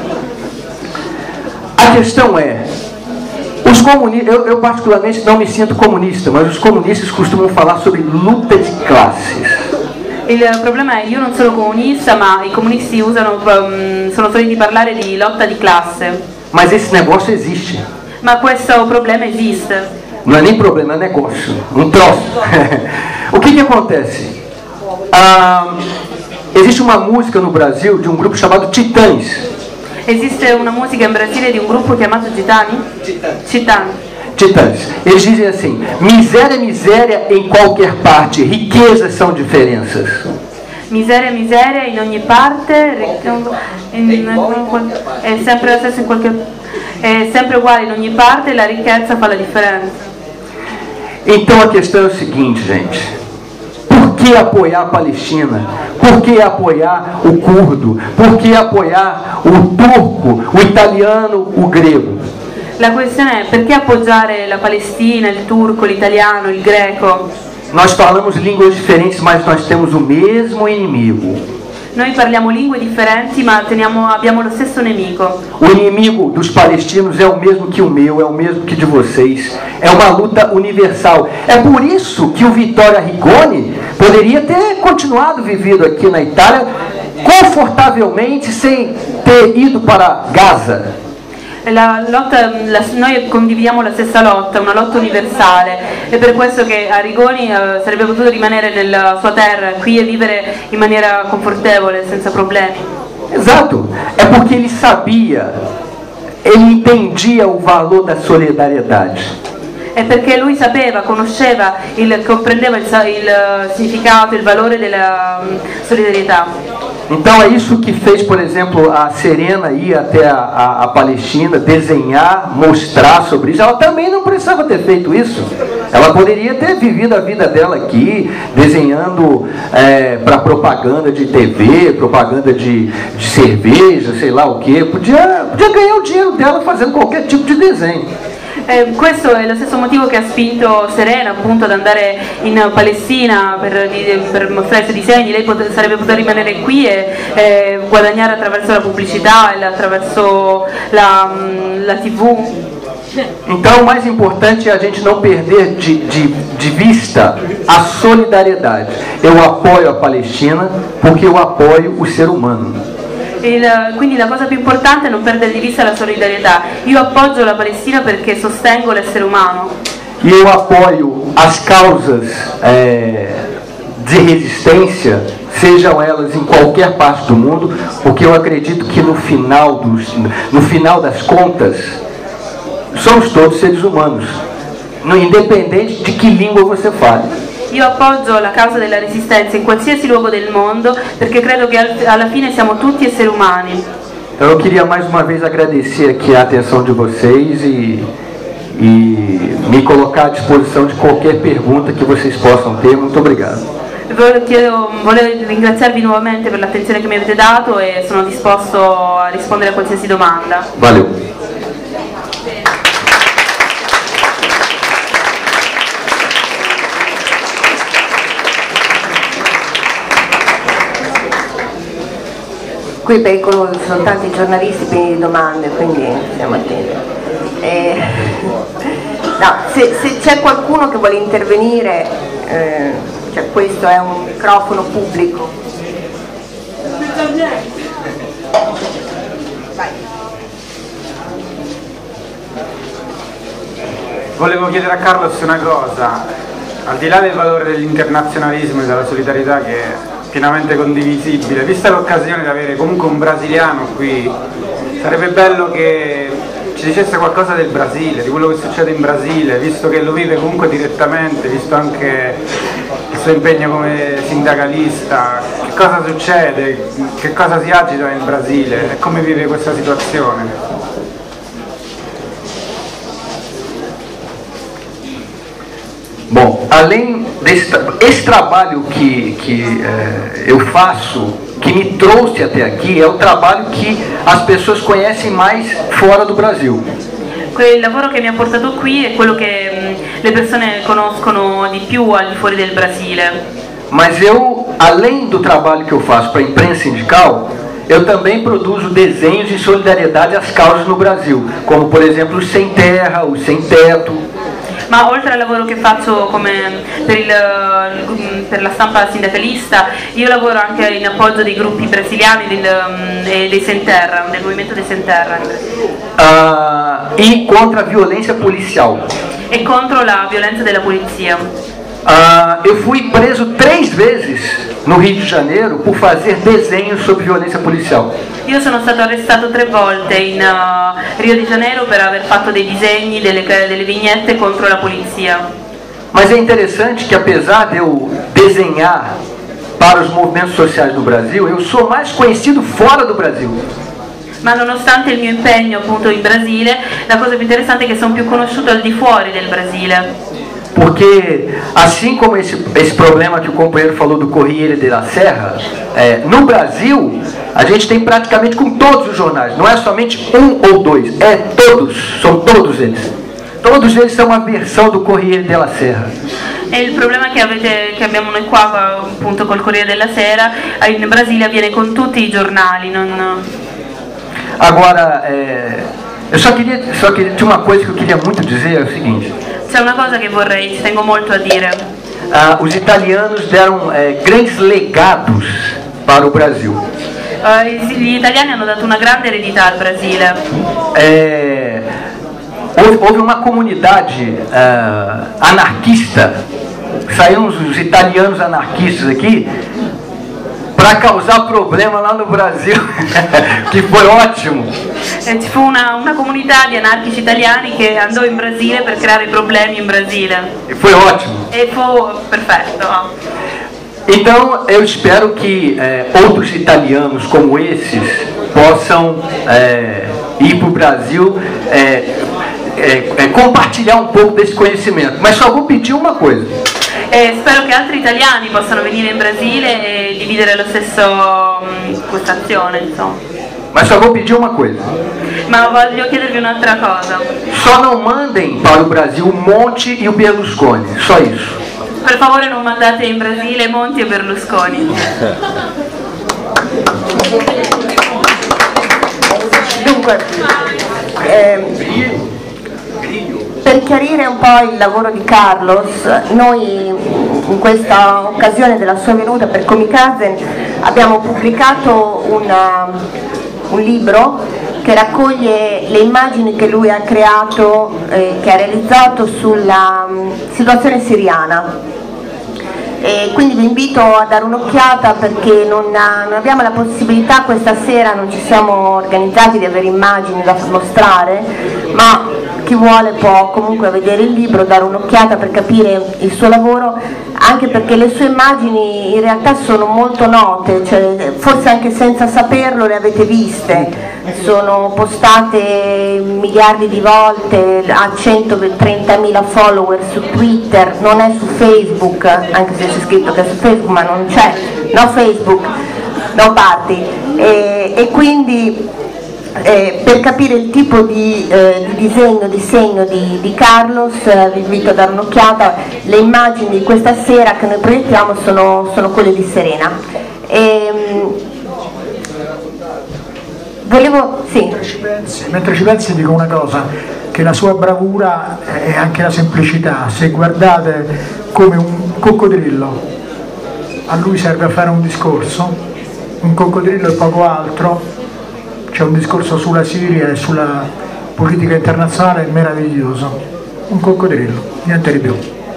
A questão é, os comunistas, eu, eu particularmente não me sinto comunista, mas os comunistas costumam falar sobre luta de classes. Il problema è io non sono comunista, ma i comunisti usano, um, sono soliti parlare di lotta di classe. Mas esse negócio existe. Ma questo problema esiste. Não é nem problema, é negócio, um troço. O que que acontece? Ah, existe uma música no Brasil de um grupo chamado Titãs. Esiste una musica in Brasile di un gruppo chiamato Gitani? Titãs. Titãs. Eles dizem assim: miséria, miséria em qualquer parte, riquezas são diferenças. Miseria, miseria in ogni parte, è sempre la stessa in qualche, è sempre uguale in ogni parte, la ricchezza fa la differenza. Então a questão é o seguinte, gente: por que apoiar a Palestina? Por que apoiar o curdo? Por que apoiar o turco, o italiano, o grego? La questione è perché appoggiare la Palestina, il turco, l'italiano, il greco? Nós falamos línguas diferentes, mas nós temos o mesmo inimigo. Noi parliamo lingue differenti, ma teniamo, abbiamo lo stesso nemico. O inimigo dos palestinos é o mesmo que o meu, é o mesmo que de vocês. É uma luta universal. É por isso que o Vittorio Arrigoni poderia ter continuado vivido aqui na Itália confortavelmente sem ter ido para Gaza. La lotta, la, noi condividiamo la stessa lotta, una lotta universale, è per questo che Arrigoni eh, sarebbe potuto rimanere nella sua terra qui e vivere in maniera confortevole, senza problemi. Exato, é porque ele sabia, ele entendia o valor da solidariedade. È perché lui sapeva, conosceva, il, comprendeva il, il significato, il valore della um, solidarietà. Então é isso que fez, por exemplo, a Serena ir até a, a, a Palestina, desenhar, mostrar sobre isso. Ela também não precisava ter feito isso. Ela poderia ter vivido a vida dela aqui, desenhando é, para propaganda de T V, propaganda de, de cerveja, sei lá o que. Podia, podia ganhar o dinheiro dela fazendo qualquer tipo de desenho. Eh, questo è lo stesso motivo che ha spinto Serena appunto ad andare in Palestina per, per mostrare i suoi disegni. Lei pot- sarebbe potuta rimanere qui e eh, guadagnare attraverso la pubblicità e attraverso la, la tivù. Então o mais importante é a gente não perder de, de, de vista a solidariedade. Eu apoio a Palestina porque eu apoio o ser humano. Il, quindi la cosa più importante è non perdere di vista la solidarietà. Io appoggio la Palestina perché sostengo l'essere umano. E eu apoio as causas é, de resistência, sejam elas em qualquer parte do mundo, porque eu acredito que no final, dos, no final das contas, somos todos seres humanos, independente de que língua você fale. Io appoggio la causa della resistenza in qualsiasi luogo del mondo perché credo che alla fine siamo tutti esseri umani. Então eu queria mais uma vez agradecer aqui a atenção de vocês e, e me colocar à disposição de qualquer pergunta que vocês possam ter. Muito obrigado. Volevo, volevo ringraziarvi nuovamente per l'attenzione che mi avete dato e sono disposto a rispondere a qualsiasi domanda. Valeu. Qui per ci sono tanti giornalisti pieni di domande, quindi stiamo attenti. Eh, No, se, se c'è qualcuno che vuole intervenire, eh, cioè questo è un microfono pubblico. Vai. Volevo chiedere a Carlos una cosa, al di là del valore dell'internazionalismo e della solidarietà che è pienamente condivisibile, vista l'occasione di avere comunque un brasiliano qui, sarebbe bello che ci dicesse qualcosa del Brasile, di quello che succede in Brasile, visto che lo vive comunque direttamente, visto anche il suo impegno come sindacalista. Che cosa succede, che cosa si agita nel Brasile e come vive questa situazione? Bom, além desse esse trabalho que, que é, eu faço, que me trouxe até aqui, é o trabalho que as pessoas conhecem mais fora do Brasil. Il lavoro che mi ha portato qui è quello che mh, le persone conoscono di più al di fuori del Brasile. Mas eu, além do trabalho que eu faço para a imprensa sindical, eu também produzo desenhos de solidariedade às causas no Brasil, como por exemplo os sem terra, os sem teto. Ma oltre al lavoro che faccio come per, il, per la stampa sindacalista, io lavoro anche in appoggio dei gruppi brasiliani del, dei Sem Terra, del movimento dei Sem Terra in Brasile. Uh, e contra a violência policial. E contro la violenza della polizia. Uh, eu fui preso três vezes no Rio de Janeiro por fazer desenhos sobre violência policial. Io sono stato arrestato tre volte in uh, Rio de Janeiro per aver fatto dei disegni, delle, delle vignette contro la polizia. Mas é interessante que apesar de eu desenhar para os movimentos sociais do Brasil, eu sou mais conhecido fora do Brasil. Ma nonostante il mio impegno appunto in Brasile, la cosa più interessante è che sono più conosciuto al di fuori del Brasile. Porque, assim como esse, esse problema que o companheiro falou do Corriere della Serra, é, no Brasil, a gente tem praticamente com todos os jornais, não é somente um ou dois, é todos, são todos eles. Todos eles são uma versão do Corriere della Serra. E il problema che, avete, che abbiamo noi qua appunto col Corriere della Sera, in Brasile avviene con tutti i giornali. Non... Agora, é, eu só queria, só queria, tinha uma coisa que eu queria muito dizer, é o seguinte. C'è una cosa che vorrei, ci tengo molto a dire. Ah, os italianos deram é, grandes legados para o Brasil. Uh, gli italiani hanno dato una grande eredità al Brasile. É, houve, houve uma comunidade uh, anarquista, saíram os italianos anarquistas aqui para causar problema lá no Brasil, que foi ótimo. E ci fu una, una comunità di anarchici italiani che andò in Brasile per creare problemi in Brasile. E foi ótimo. E fu perfetto. Então eu espero que é, outros italianos como esses possam é, ir para o Brasil é, é, é, compartilhar um pouco desse conhecimento. Mas só vou pedir uma coisa. E spero che altri italiani possano venire in Brasile e dividere lo stesso questa azione, insomma. Mas só vou pedir uma coisa. Ma voglio chiedervi un'altra cosa. Só não mandem para o Brasil o Monti e o Berlusconi, só isso. Per favore non mandate in Brasile Monti e Berlusconi. Dunque, eh, per chiarire un po' il lavoro di Carlos, noi in questa occasione della sua venuta per Comikazen abbiamo pubblicato una, un libro che raccoglie le immagini che lui ha creato, eh, che ha realizzato sulla um, situazione siriana. E quindi vi invito a dare un'occhiata perché non, ha, non abbiamo la possibilità questa sera, non ci siamo organizzati di avere immagini da mostrare, ma chi vuole può comunque vedere il libro, dare un'occhiata per capire il suo lavoro, anche perché le sue immagini in realtà sono molto note, cioè, forse anche senza saperlo le avete viste, sono postate miliardi di volte, ha centotrentamila follower su Twitter, non è su Facebook, anche se c'è scritto che è su Facebook, ma non c'è, no Facebook, no party, e, e quindi eh, per capire il tipo di, eh, di disegno, di segno di, di Carlos, eh, vi invito a dare un'occhiata. Le immagini di questa sera che noi proiettiamo sono, sono quelle di Serena. E, volevo, sì. Mentre ci pensi, mentre ci pensi dico una cosa, che la sua bravura è anche la semplicità. Se guardate come un coccodrillo, a lui serve a fare un discorso, un coccodrillo e poco altro, c'è un discorso sulla Siria e sulla politica internazionale meraviglioso, un coccodrillo, niente di più.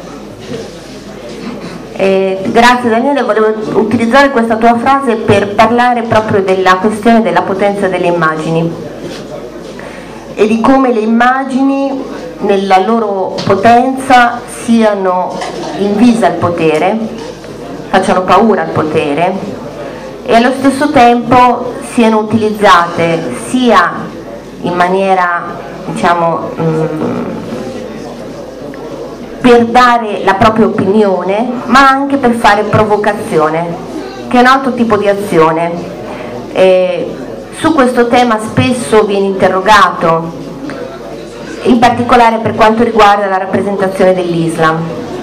Eh, grazie Daniele, volevo utilizzare questa tua frase per parlare proprio della questione della potenza delle immagini e di come le immagini nella loro potenza siano invise al potere, facciano paura al potere e allo stesso tempo siano utilizzate sia in maniera, diciamo, mh, per dare la propria opinione, ma anche per fare provocazione, che è un altro tipo di azione. Eh, su questo tema spesso viene interrogato, in particolare per quanto riguarda la rappresentazione dell'Islam.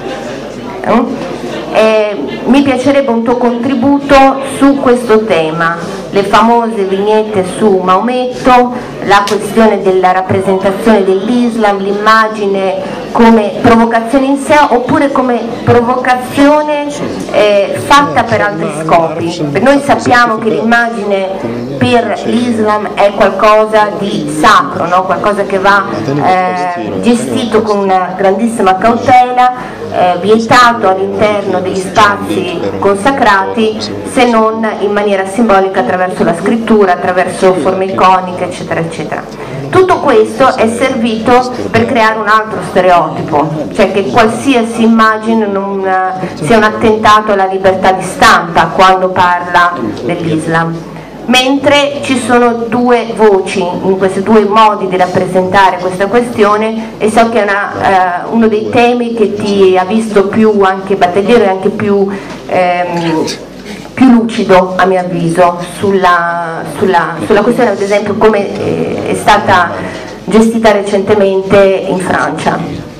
Eh, mi piacerebbe un tuo contributo su questo tema, le famose vignette su Maometto, la questione della rappresentazione dell'Islam, l'immagine come provocazione in sé oppure come provocazione eh, fatta per altri scopi. Noi sappiamo che l'immagine per l'Islam è qualcosa di sacro, no? Qualcosa che va eh, gestito con una grandissima cautela, eh, vietato all'interno degli spazi consacrati se non in maniera simbolica attraverso la scrittura, attraverso forme iconiche, eccetera eccetera. Tutto questo è servito per creare un altro stereotipo, cioè che qualsiasi immagine non sia un attentato alla libertà di stampa quando parla dell'Islam. Mentre ci sono due voci in questi due modi di rappresentare questa questione e so che è una, uh, uno dei temi che ti ha visto più anche battagliero e anche più, ehm, più lucido a mio avviso sulla, sulla, sulla questione, ad esempio come eh, è stata gestita recentemente in Francia.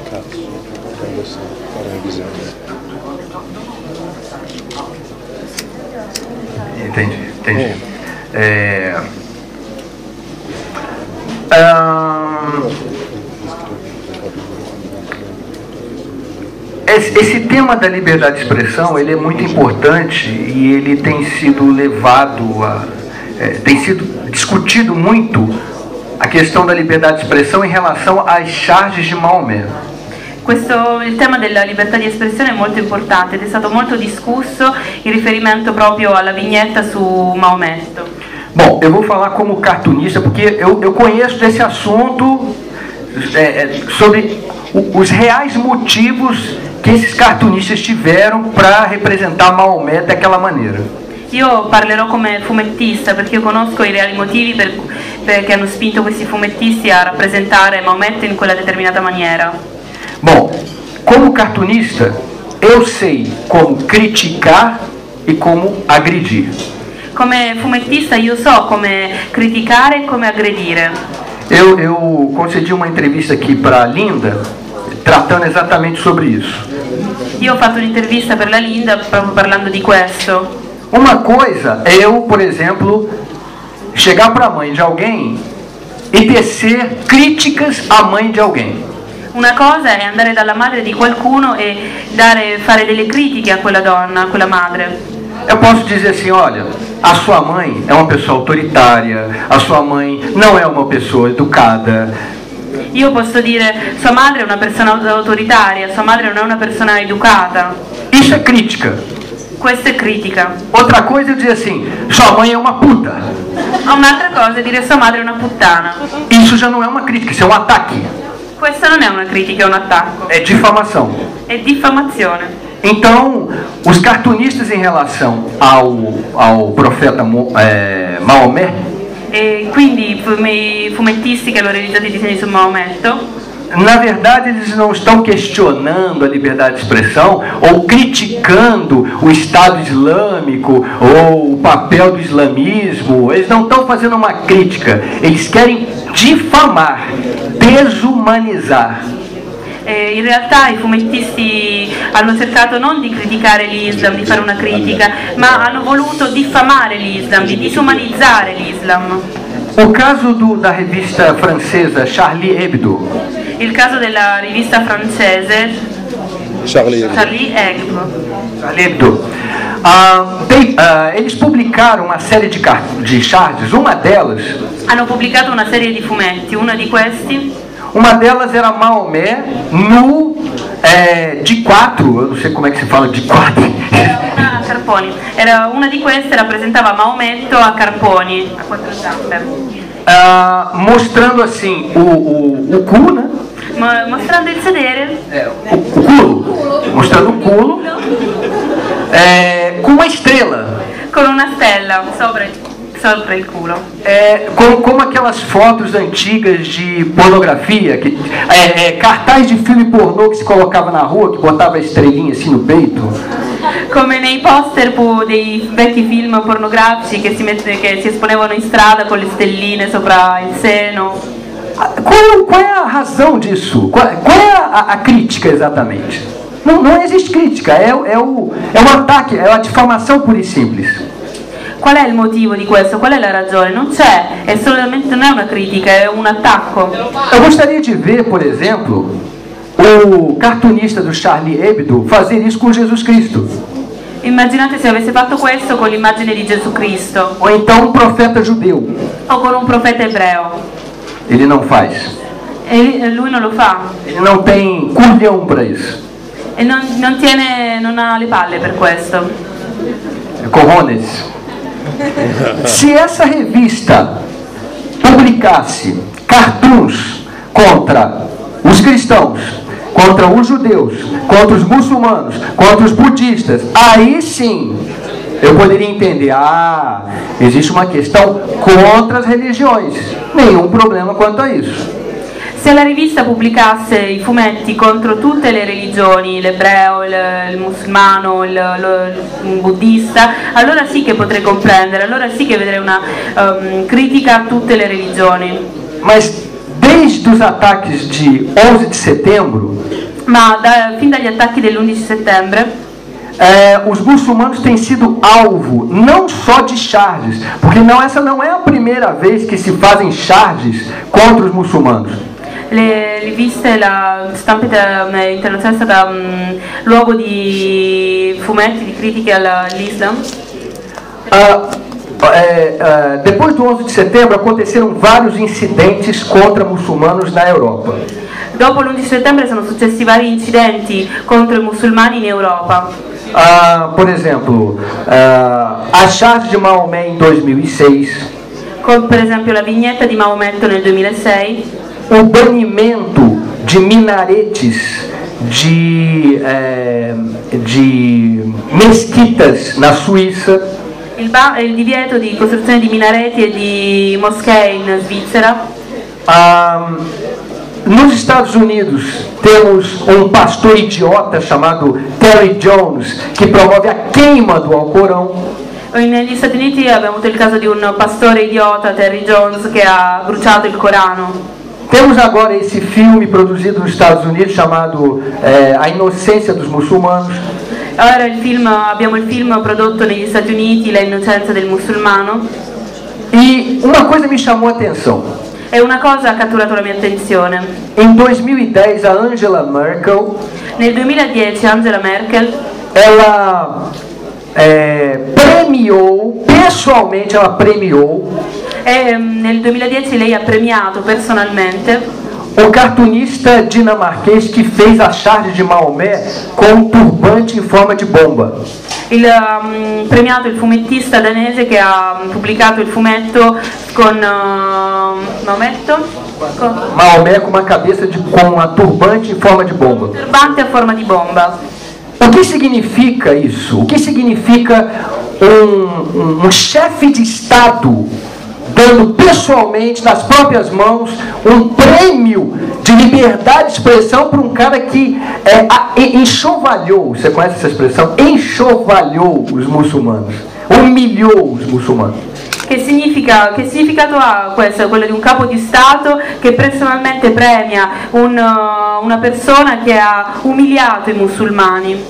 Entendi, entendi. É, hum, esse tema da liberdade de expressão ele é muito importante e ele tem sido levado a, é, tem sido discutido muito a questão da liberdade de expressão em relação às charges de Maomé. Questo, il tema della libertà di espressione è molto importante ed è stato molto discusso in riferimento proprio alla vignetta su Maometto. Bom, eu vou falar como cartunista porque eu, eu conheço desse assunto é, sobre os reais motivos que esses cartunistas tiveram para representar Maomé daquela maneira. Io parlerò come fumettista perché io conosco i reali motivi per, per, che hanno spinto questi fumettisti a rappresentare Maometto in quella determinata maniera. Bom, como cartunista, eu sei como criticar e como agredir. Come fumettista io so come criticare e come aggredire. Eu, eu concedi uma entrevista aqui para a Linda, tratando exatamente sobre isso. Io ho fatto un'intervista per la Linda proprio parlando di questo. Uma coisa é eu, por exemplo, chegar para a mãe de alguém e tecer críticas à mãe de alguém. Una cosa è andare dalla madre di qualcuno e dare, fare delle critiche a quella donna, a quella madre. Eu posso dizer assim, olha, a sua mãe é uma pessoa autoritária, a sua mãe não é uma pessoa educada. Io posso dire, sua madre è una persona autoritaria, sua madre non è una persona educata. Isso é crítica. Questa è critica. Outra coisa é dizer assim, sua mãe é uma puta. Un'altra cosa è dire sua madre è una puttana. Isso já não é uma crítica, isso é um ataque. Questa non è una critica, è un attacco. É difamação. È diffamazione. Então, os cartunistas em relação ao, ao profeta é, Maomé, e quindi i fumettisti che hanno realizzato i disegni su Maometto, na verdade eles não estão questionando a liberdade de expressão ou criticando o Estado Islâmico ou o papel do islamismo. Eles não estão fazendo uma crítica, eles querem difamar, desumanizar. Eh, in realtà i fumettisti hanno cercato non di criticare l'Islam, di fare una critica, ma hanno voluto diffamare l'Islam, di disumanizzare l'Islam. O caso do, da revista francesa Charlie Hebdo. Il caso della rivista francese Charlie Hebdo. Charlie Hebdo. Charlie Hebdo. Ah, tem, ah, eles publicaram uma série de, de charges, uma delas... Hanno pubblicato una serie di fumetti, uno di questi... Uma delas era Maomé nu, é, de quatro, eu não sei como é que se fala de quatro. Una a carponi. Era, una di queste rappresentava Maometto a carponi, a quattro zampe. Ah, mostrando assim o, o, o cu, né? Mo- mostrando il sedere, É, o, o culo, mostrando o culo, é, com uma estrela. con una stella sopra il, sopra il culo. É, como, como aquelas fotos antigas de pornografia, que, é, é, cartaz de filme pornô que se colocava na rua, que botava a estrelinha assim no peito. Come nei poster pu- dei vecchi film pornografici che si, mette- che si esponevano in strada con le stelline sopra il seno. Qual, qual é a razão disso? Qual, qual é a, a crítica exatamente? Não, não existe crítica, é, é, o, é um ataque, é uma difamação pura e simples. Qual è il motivo di questo? Qual è la ragione? Non c'è, è solamente, non è una critica, è un attacco. Eu gostaria de ver, por exemplo, o cartunista do Charlie Hebdo fazer isso com Jesus Cristo. Immaginate se avesse fatto questo con l'immagine di Gesù Cristo Ou então um profeta judeu. o con un profeta ebreo. Ele não faz. E lui non lo fa Ele não tem culhão para isso. e non, non tiene, non ha le palle per questo. Corrones. Se essa revista publicasse cartoons contra os cristãos, contra os judeus, contra os muçulmanos, contra os budistas, aí sim eu poderia entender, ah, existe uma questão contra as religiões. Nenhum problema quanto a isso. Se la rivista pubblicasse i fumetti contro tutte le religioni, l'ebreo, il, il musulmano, il, lo- il buddista, allora sì che potrei comprendere, allora sì che vedrei una um, critica a tutte le religioni. Mas desde os ataques de onze de setembro, Ma da- fin dagli attacchi dell'undici settembre, é, os muçulmanos têm sido alvo não só de charges, porque não, essa não é a primeira vez que se fazem charges contra os muçulmanos. le riviste, la stampa eh, internazionale è stata um, luogo di fumetti, di critiche alla- all'Islam. Ah, é, ah, depois do onze de setembro aconteceram vários incidentes contra muçulmanos na Europa. Dopo l'undici settembre sono successi vari incidenti contro i musulmani in Europa. Ah, por exemplo, ah, a charge de Maomé em dois mil e seis, Con per esempio la vignetta di Maometto nel duemilasei, o banimento de minaretes de, eh, de mesquitas na Suíça, il, ba- il divieto di costruzione di minareti e di moschee in Svizzera. ah, nos Estados Unidos temos um pastor idiota chamado Terry Jones que promove a queima do Alcorão. Negli Stati Uniti abbiamo avuto il caso di un pastore idiota, Terry Jones, che ha bruciato il Corano. Temos agora esse filme produzido nos Estados Unidos chamado eh, A Inocência dos Muçulmanos. Ora il film, abbiamo il film prodotto negli Stati Uniti, La innocenza del musulmano, E uma coisa me chamou a atenção. e una cosa ha catturato la mia attenzione. Em dois mil e dez, a Angela Merkel, Nel duemiladieci Angela Merkel ela é, premiou, pessoalmente ela premiou e mm, nel duemiladieci lei ha premiato personalmente o cartunista dinamarquês que fez a charge de Maomé com um turbante em forma de bomba. il um, premiato il fumettista danese che ha mm, pubblicato il fumetto con uh, Maometto con Maomé com uma cabeça de, com uma turbante em forma de bomba. turbante a forma di bomba. O que significa isso? O que significa um, um, um chefe de Estado dando pessoalmente, nas próprias mãos, um prêmio de liberdade de expressão para um cara que é, a, enxovalhou, você conhece essa expressão? Enxovalhou os muçulmanos, humilhou os muçulmanos. Che, significa, che significato ha questo? Quello di un capo di Stato che personalmente premia un, uh, una persona che ha umiliato i musulmani.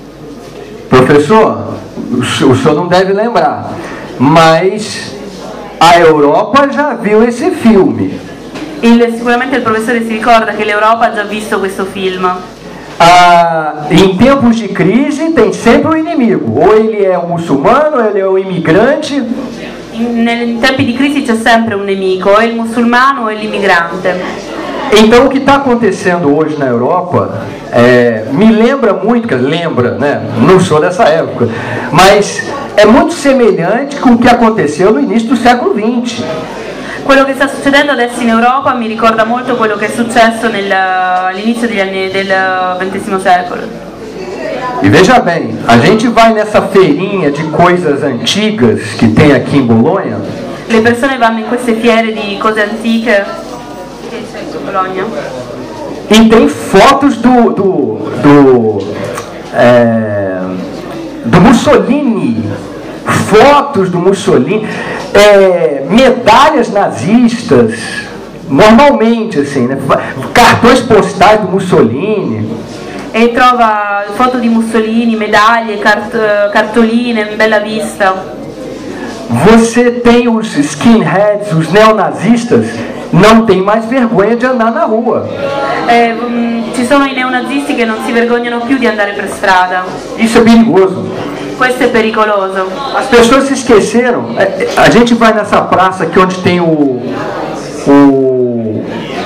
Professor, o senhor não deve lembrar, mas a Europa já viu esse filme. Il, sicuramente il professore si ricorda che l'Europa ha già visto questo film. Ah, em tempos de crise tem sempre um inimigo, ou ele é um muçulmano, ou ele é um imigrante. In, in tempi di crisi c'è sempre un nemico, o il musulmano o l'immigrante. Então o que está acontecendo hoje na Europa é, me lembra muito, lembra, né? Não sou dessa época, mas é muito semelhante com o que aconteceu no início do século vinte. Quello che sta succedendo adesso in Europa mi ricorda molto quello che è successo nel, all'inizio degli anni, del ventesimo secolo. E veja bem, a gente vai nessa feirinha de coisas antigas que tem aqui em Bolonha. Le persone vanno in queste fiere di cose antiche che c'è in Bologna. E tem fotos do do do, é, do Mussolini, fotos do Mussolini, é, medalhas nazistas, normalmente assim, né? Cartões postais do Mussolini. E trova foto di Mussolini, medaglie, cart cartoline in bella vista. Você tem os skinheads, os neonazistas, não tem mais vergonha de andar na rua. Eh, um, ci sono i neonazisti che non si vergognano più di andare per strada. Isso é perigoso. Questo è pericoloso. As pessoas se esqueceram. A gente vai nessa praça aqui onde tem o o,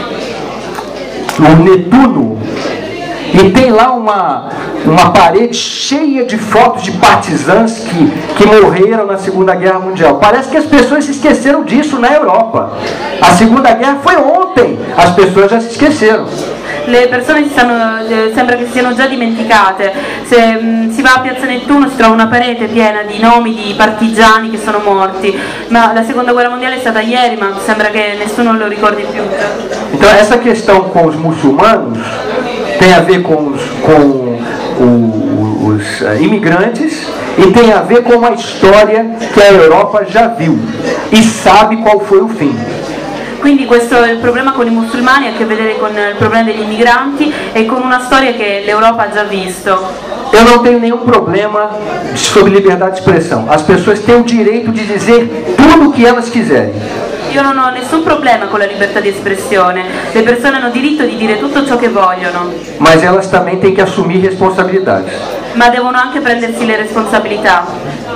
o Netuno, e tem lá uma, uma parede cheia de fotos de partisãs que, que morreram na Segunda Guerra Mundial. Parece que as pessoas se esqueceram disso na Europa. A Segunda Guerra foi ontem, as pessoas já se esqueceram. Le persone si stanno, eh, sembra che si siano già dimenticate. Se mh, si va a Piazza Nettuno si trova una parete piena di nomi di partigiani che sono morti, ma la Seconda Guerra Mondiale è stata ieri, ma sembra che nessuno lo ricordi più. Então essa questão com os muçulmanos tem a ver com os, com o, os uh, imigrantes, e tem a ver com uma história que a Europa já viu e sabe qual foi o fim. Quindi questo, il problema con i musulmani ha a che vedere con il problema degli immigranti e con una storia che l'Europa ha già visto. Eu não tenho nenhum problema sobre liberdade de expressão. As pessoas têm o direito de dizer tudo o que elas quiserem. Io non ho nessun problema con la libertà di espressione. Le persone hanno diritto di dire tutto ciò che vogliono. Mas elas também têm que assumir responsabilidades. Ma devono anche prendersi le responsabilità.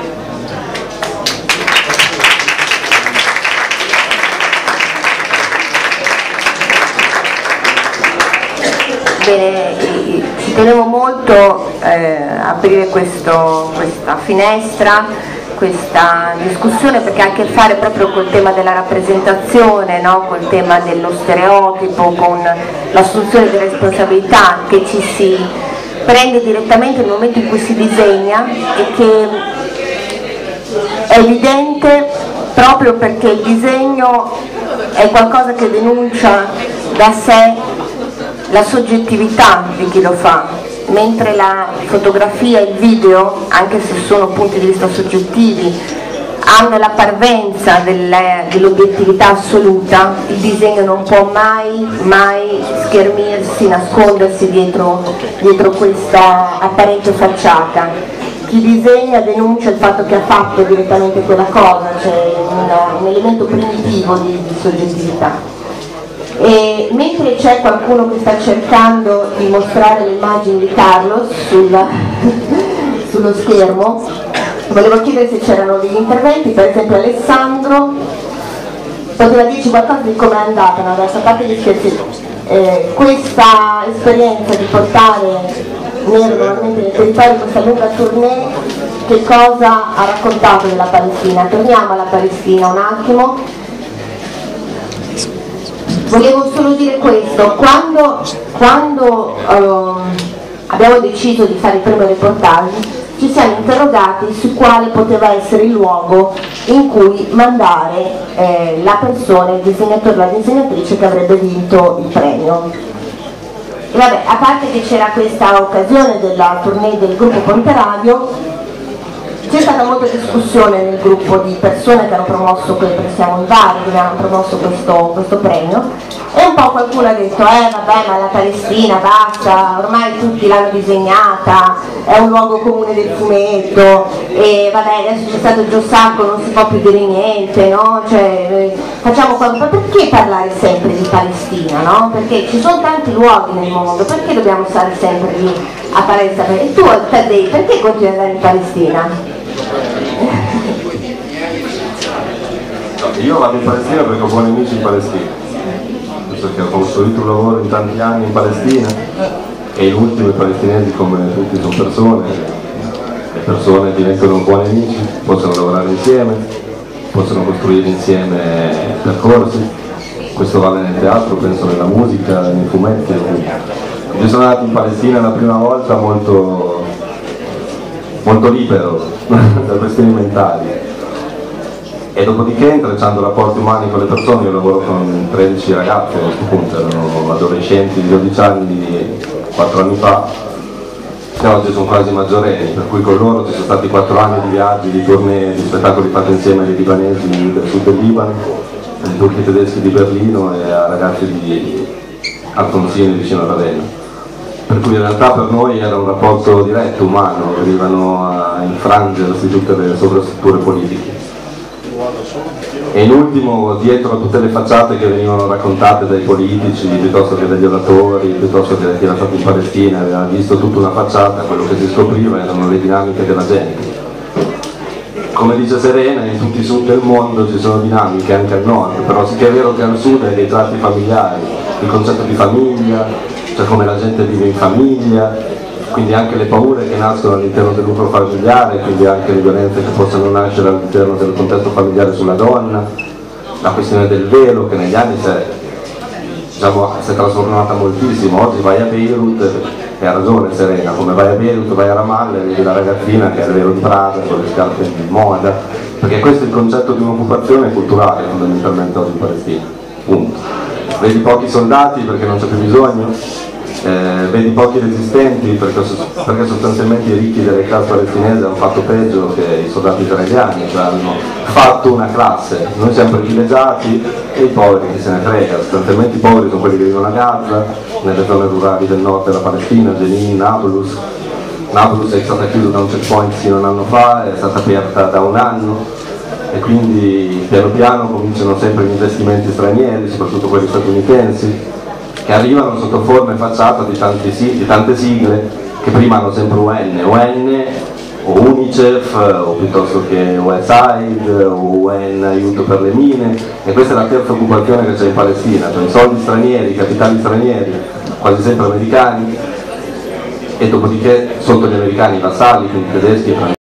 Bene, ci tenevo molto eh, a aprire questo, questa finestra, questa discussione, perché ha a che fare proprio col tema della rappresentazione, no? Col tema dello stereotipo, con l'assunzione di responsabilità che ci si prende direttamente nel momento in cui si disegna, e che è evidente proprio perché il disegno è qualcosa che denuncia da sé la soggettività di chi lo fa, mentre la fotografia e il video, anche se sono punti di vista soggettivi, hanno la parvenza dell'obiettività assoluta. Il disegno non può mai, mai schermirsi, nascondersi dietro, dietro questa apparente facciata. Chi disegna denuncia il fatto che ha fatto direttamente quella cosa, cioè un, un elemento primitivo di, di soggettività. E mentre c'è qualcuno che sta cercando di mostrare le immagini di Carlos sul, sullo schermo, volevo chiedere se c'erano degli interventi. Per esempio Alessandro poteva dirci qualcosa di come è andata, no? Adesso a parte gli scherzi, eh, questa esperienza di portare nero normalmente nel territorio, questa lunga tournée, che cosa ha raccontato della Palestina? Torniamo alla Palestina un attimo. Volevo solo dire questo: quando, quando uh, abbiamo deciso di fare il primo reportage, ci siamo interrogati su quale poteva essere il luogo in cui mandare eh, la persona, il disegnatore, la disegnatrice che avrebbe vinto il premio. E vabbè, a parte che c'era questa occasione della tournée del gruppo Ponte Radio, c'è stata molta discussione nel gruppo di persone che hanno promosso quel Siamo in Vari, che hanno promosso questo, questo premio, E un po' qualcuno ha detto, eh vabbè, ma la Palestina basta, ormai tutti l'hanno disegnata, è un luogo comune del fumetto, e vabbè, adesso c'è stato Gio Sacco, non si può più dire niente, no? Cioè, facciamo qualcosa, perché parlare sempre di Palestina, no? Perché ci sono tanti luoghi nel mondo, perché dobbiamo stare sempre lì a Palestina? E tu, Taddei, perché continui ad andare in Palestina? Io vado in Palestina perché ho buoni amici in Palestina, perché ho costruito un lavoro in tanti anni in Palestina e in ultimo i palestinesi, come tutti, sono persone, le persone diventano buoni amici, possono lavorare insieme, possono costruire insieme percorsi, questo vale nel teatro, penso nella musica, nei fumetti. Io sono andato in Palestina la prima volta molto, molto libero da questioni mentali. E dopodiché, intrecciando rapporti umani con le persone, io lavoro con tredici ragazzi, a questo punto erano adolescenti di dodici anni, quattro anni fa, e oggi sono quasi maggiorenni, per cui con loro ci sono stati quattro anni di viaggi, di tournée, di spettacoli fatti insieme ai libanesi del sud del Libano, ai turchi tedeschi di Berlino e a ragazzi di Alfonsini vicino a Ravenna. Per cui in realtà per noi era un rapporto diretto, umano, venivano a infrangersi tutte le sovrastrutture politiche. E in ultimo, dietro a tutte le facciate che venivano raccontate dai politici, piuttosto che dagli oratori, piuttosto che da chi era stato in Palestina, aveva visto tutta una facciata, quello che si scopriva erano le dinamiche della gente. Come dice Serena, in tutti i sud del mondo ci sono dinamiche, anche al nord, però sì che è vero che al sud hai dei tratti familiari, il concetto di famiglia, cioè come la gente vive in famiglia, quindi anche le paure che nascono all'interno del nucleo familiare, quindi anche le violenze che possono nascere all'interno del contesto familiare sulla donna, la questione del velo che negli anni si è, diciamo, si è trasformata moltissimo. Oggi vai a Beirut, e ha ragione Serena, come vai a Beirut, vai a Ramallah e vedi la ragazzina che ha il velo di Prada con le scarpe di moda, perché questo è il concetto di un'occupazione culturale fondamentalmente oggi in Palestina, punto. Vedi pochi soldati perché non c'è più bisogno, Eh, vedi pochi resistenti perché, perché sostanzialmente i ricchi delle classi palestinesi hanno fatto peggio che i soldati israeliani, cioè hanno fatto una classe, noi siamo privilegiati e i poveri chi se ne frega, sostanzialmente i poveri sono quelli che vivono a Gaza, nelle zone rurali del nord della Palestina, Jenin, Nablus. Nablus è stata chiusa da un checkpoint fino a un anno fa, è stata aperta da un anno e quindi piano piano cominciano sempre gli investimenti stranieri, soprattutto quelli statunitensi, che arrivano sotto forma e facciata di, tanti, di tante sigle che prima hanno sempre U N, U N o Unicef o piuttosto che U S A I D o U N aiuto per le mine, e questa è la terza occupazione che c'è in Palestina, cioè soldi stranieri, capitali stranieri, quasi sempre americani, e dopodiché sotto gli americani vassalli, quindi tedeschi e francesi.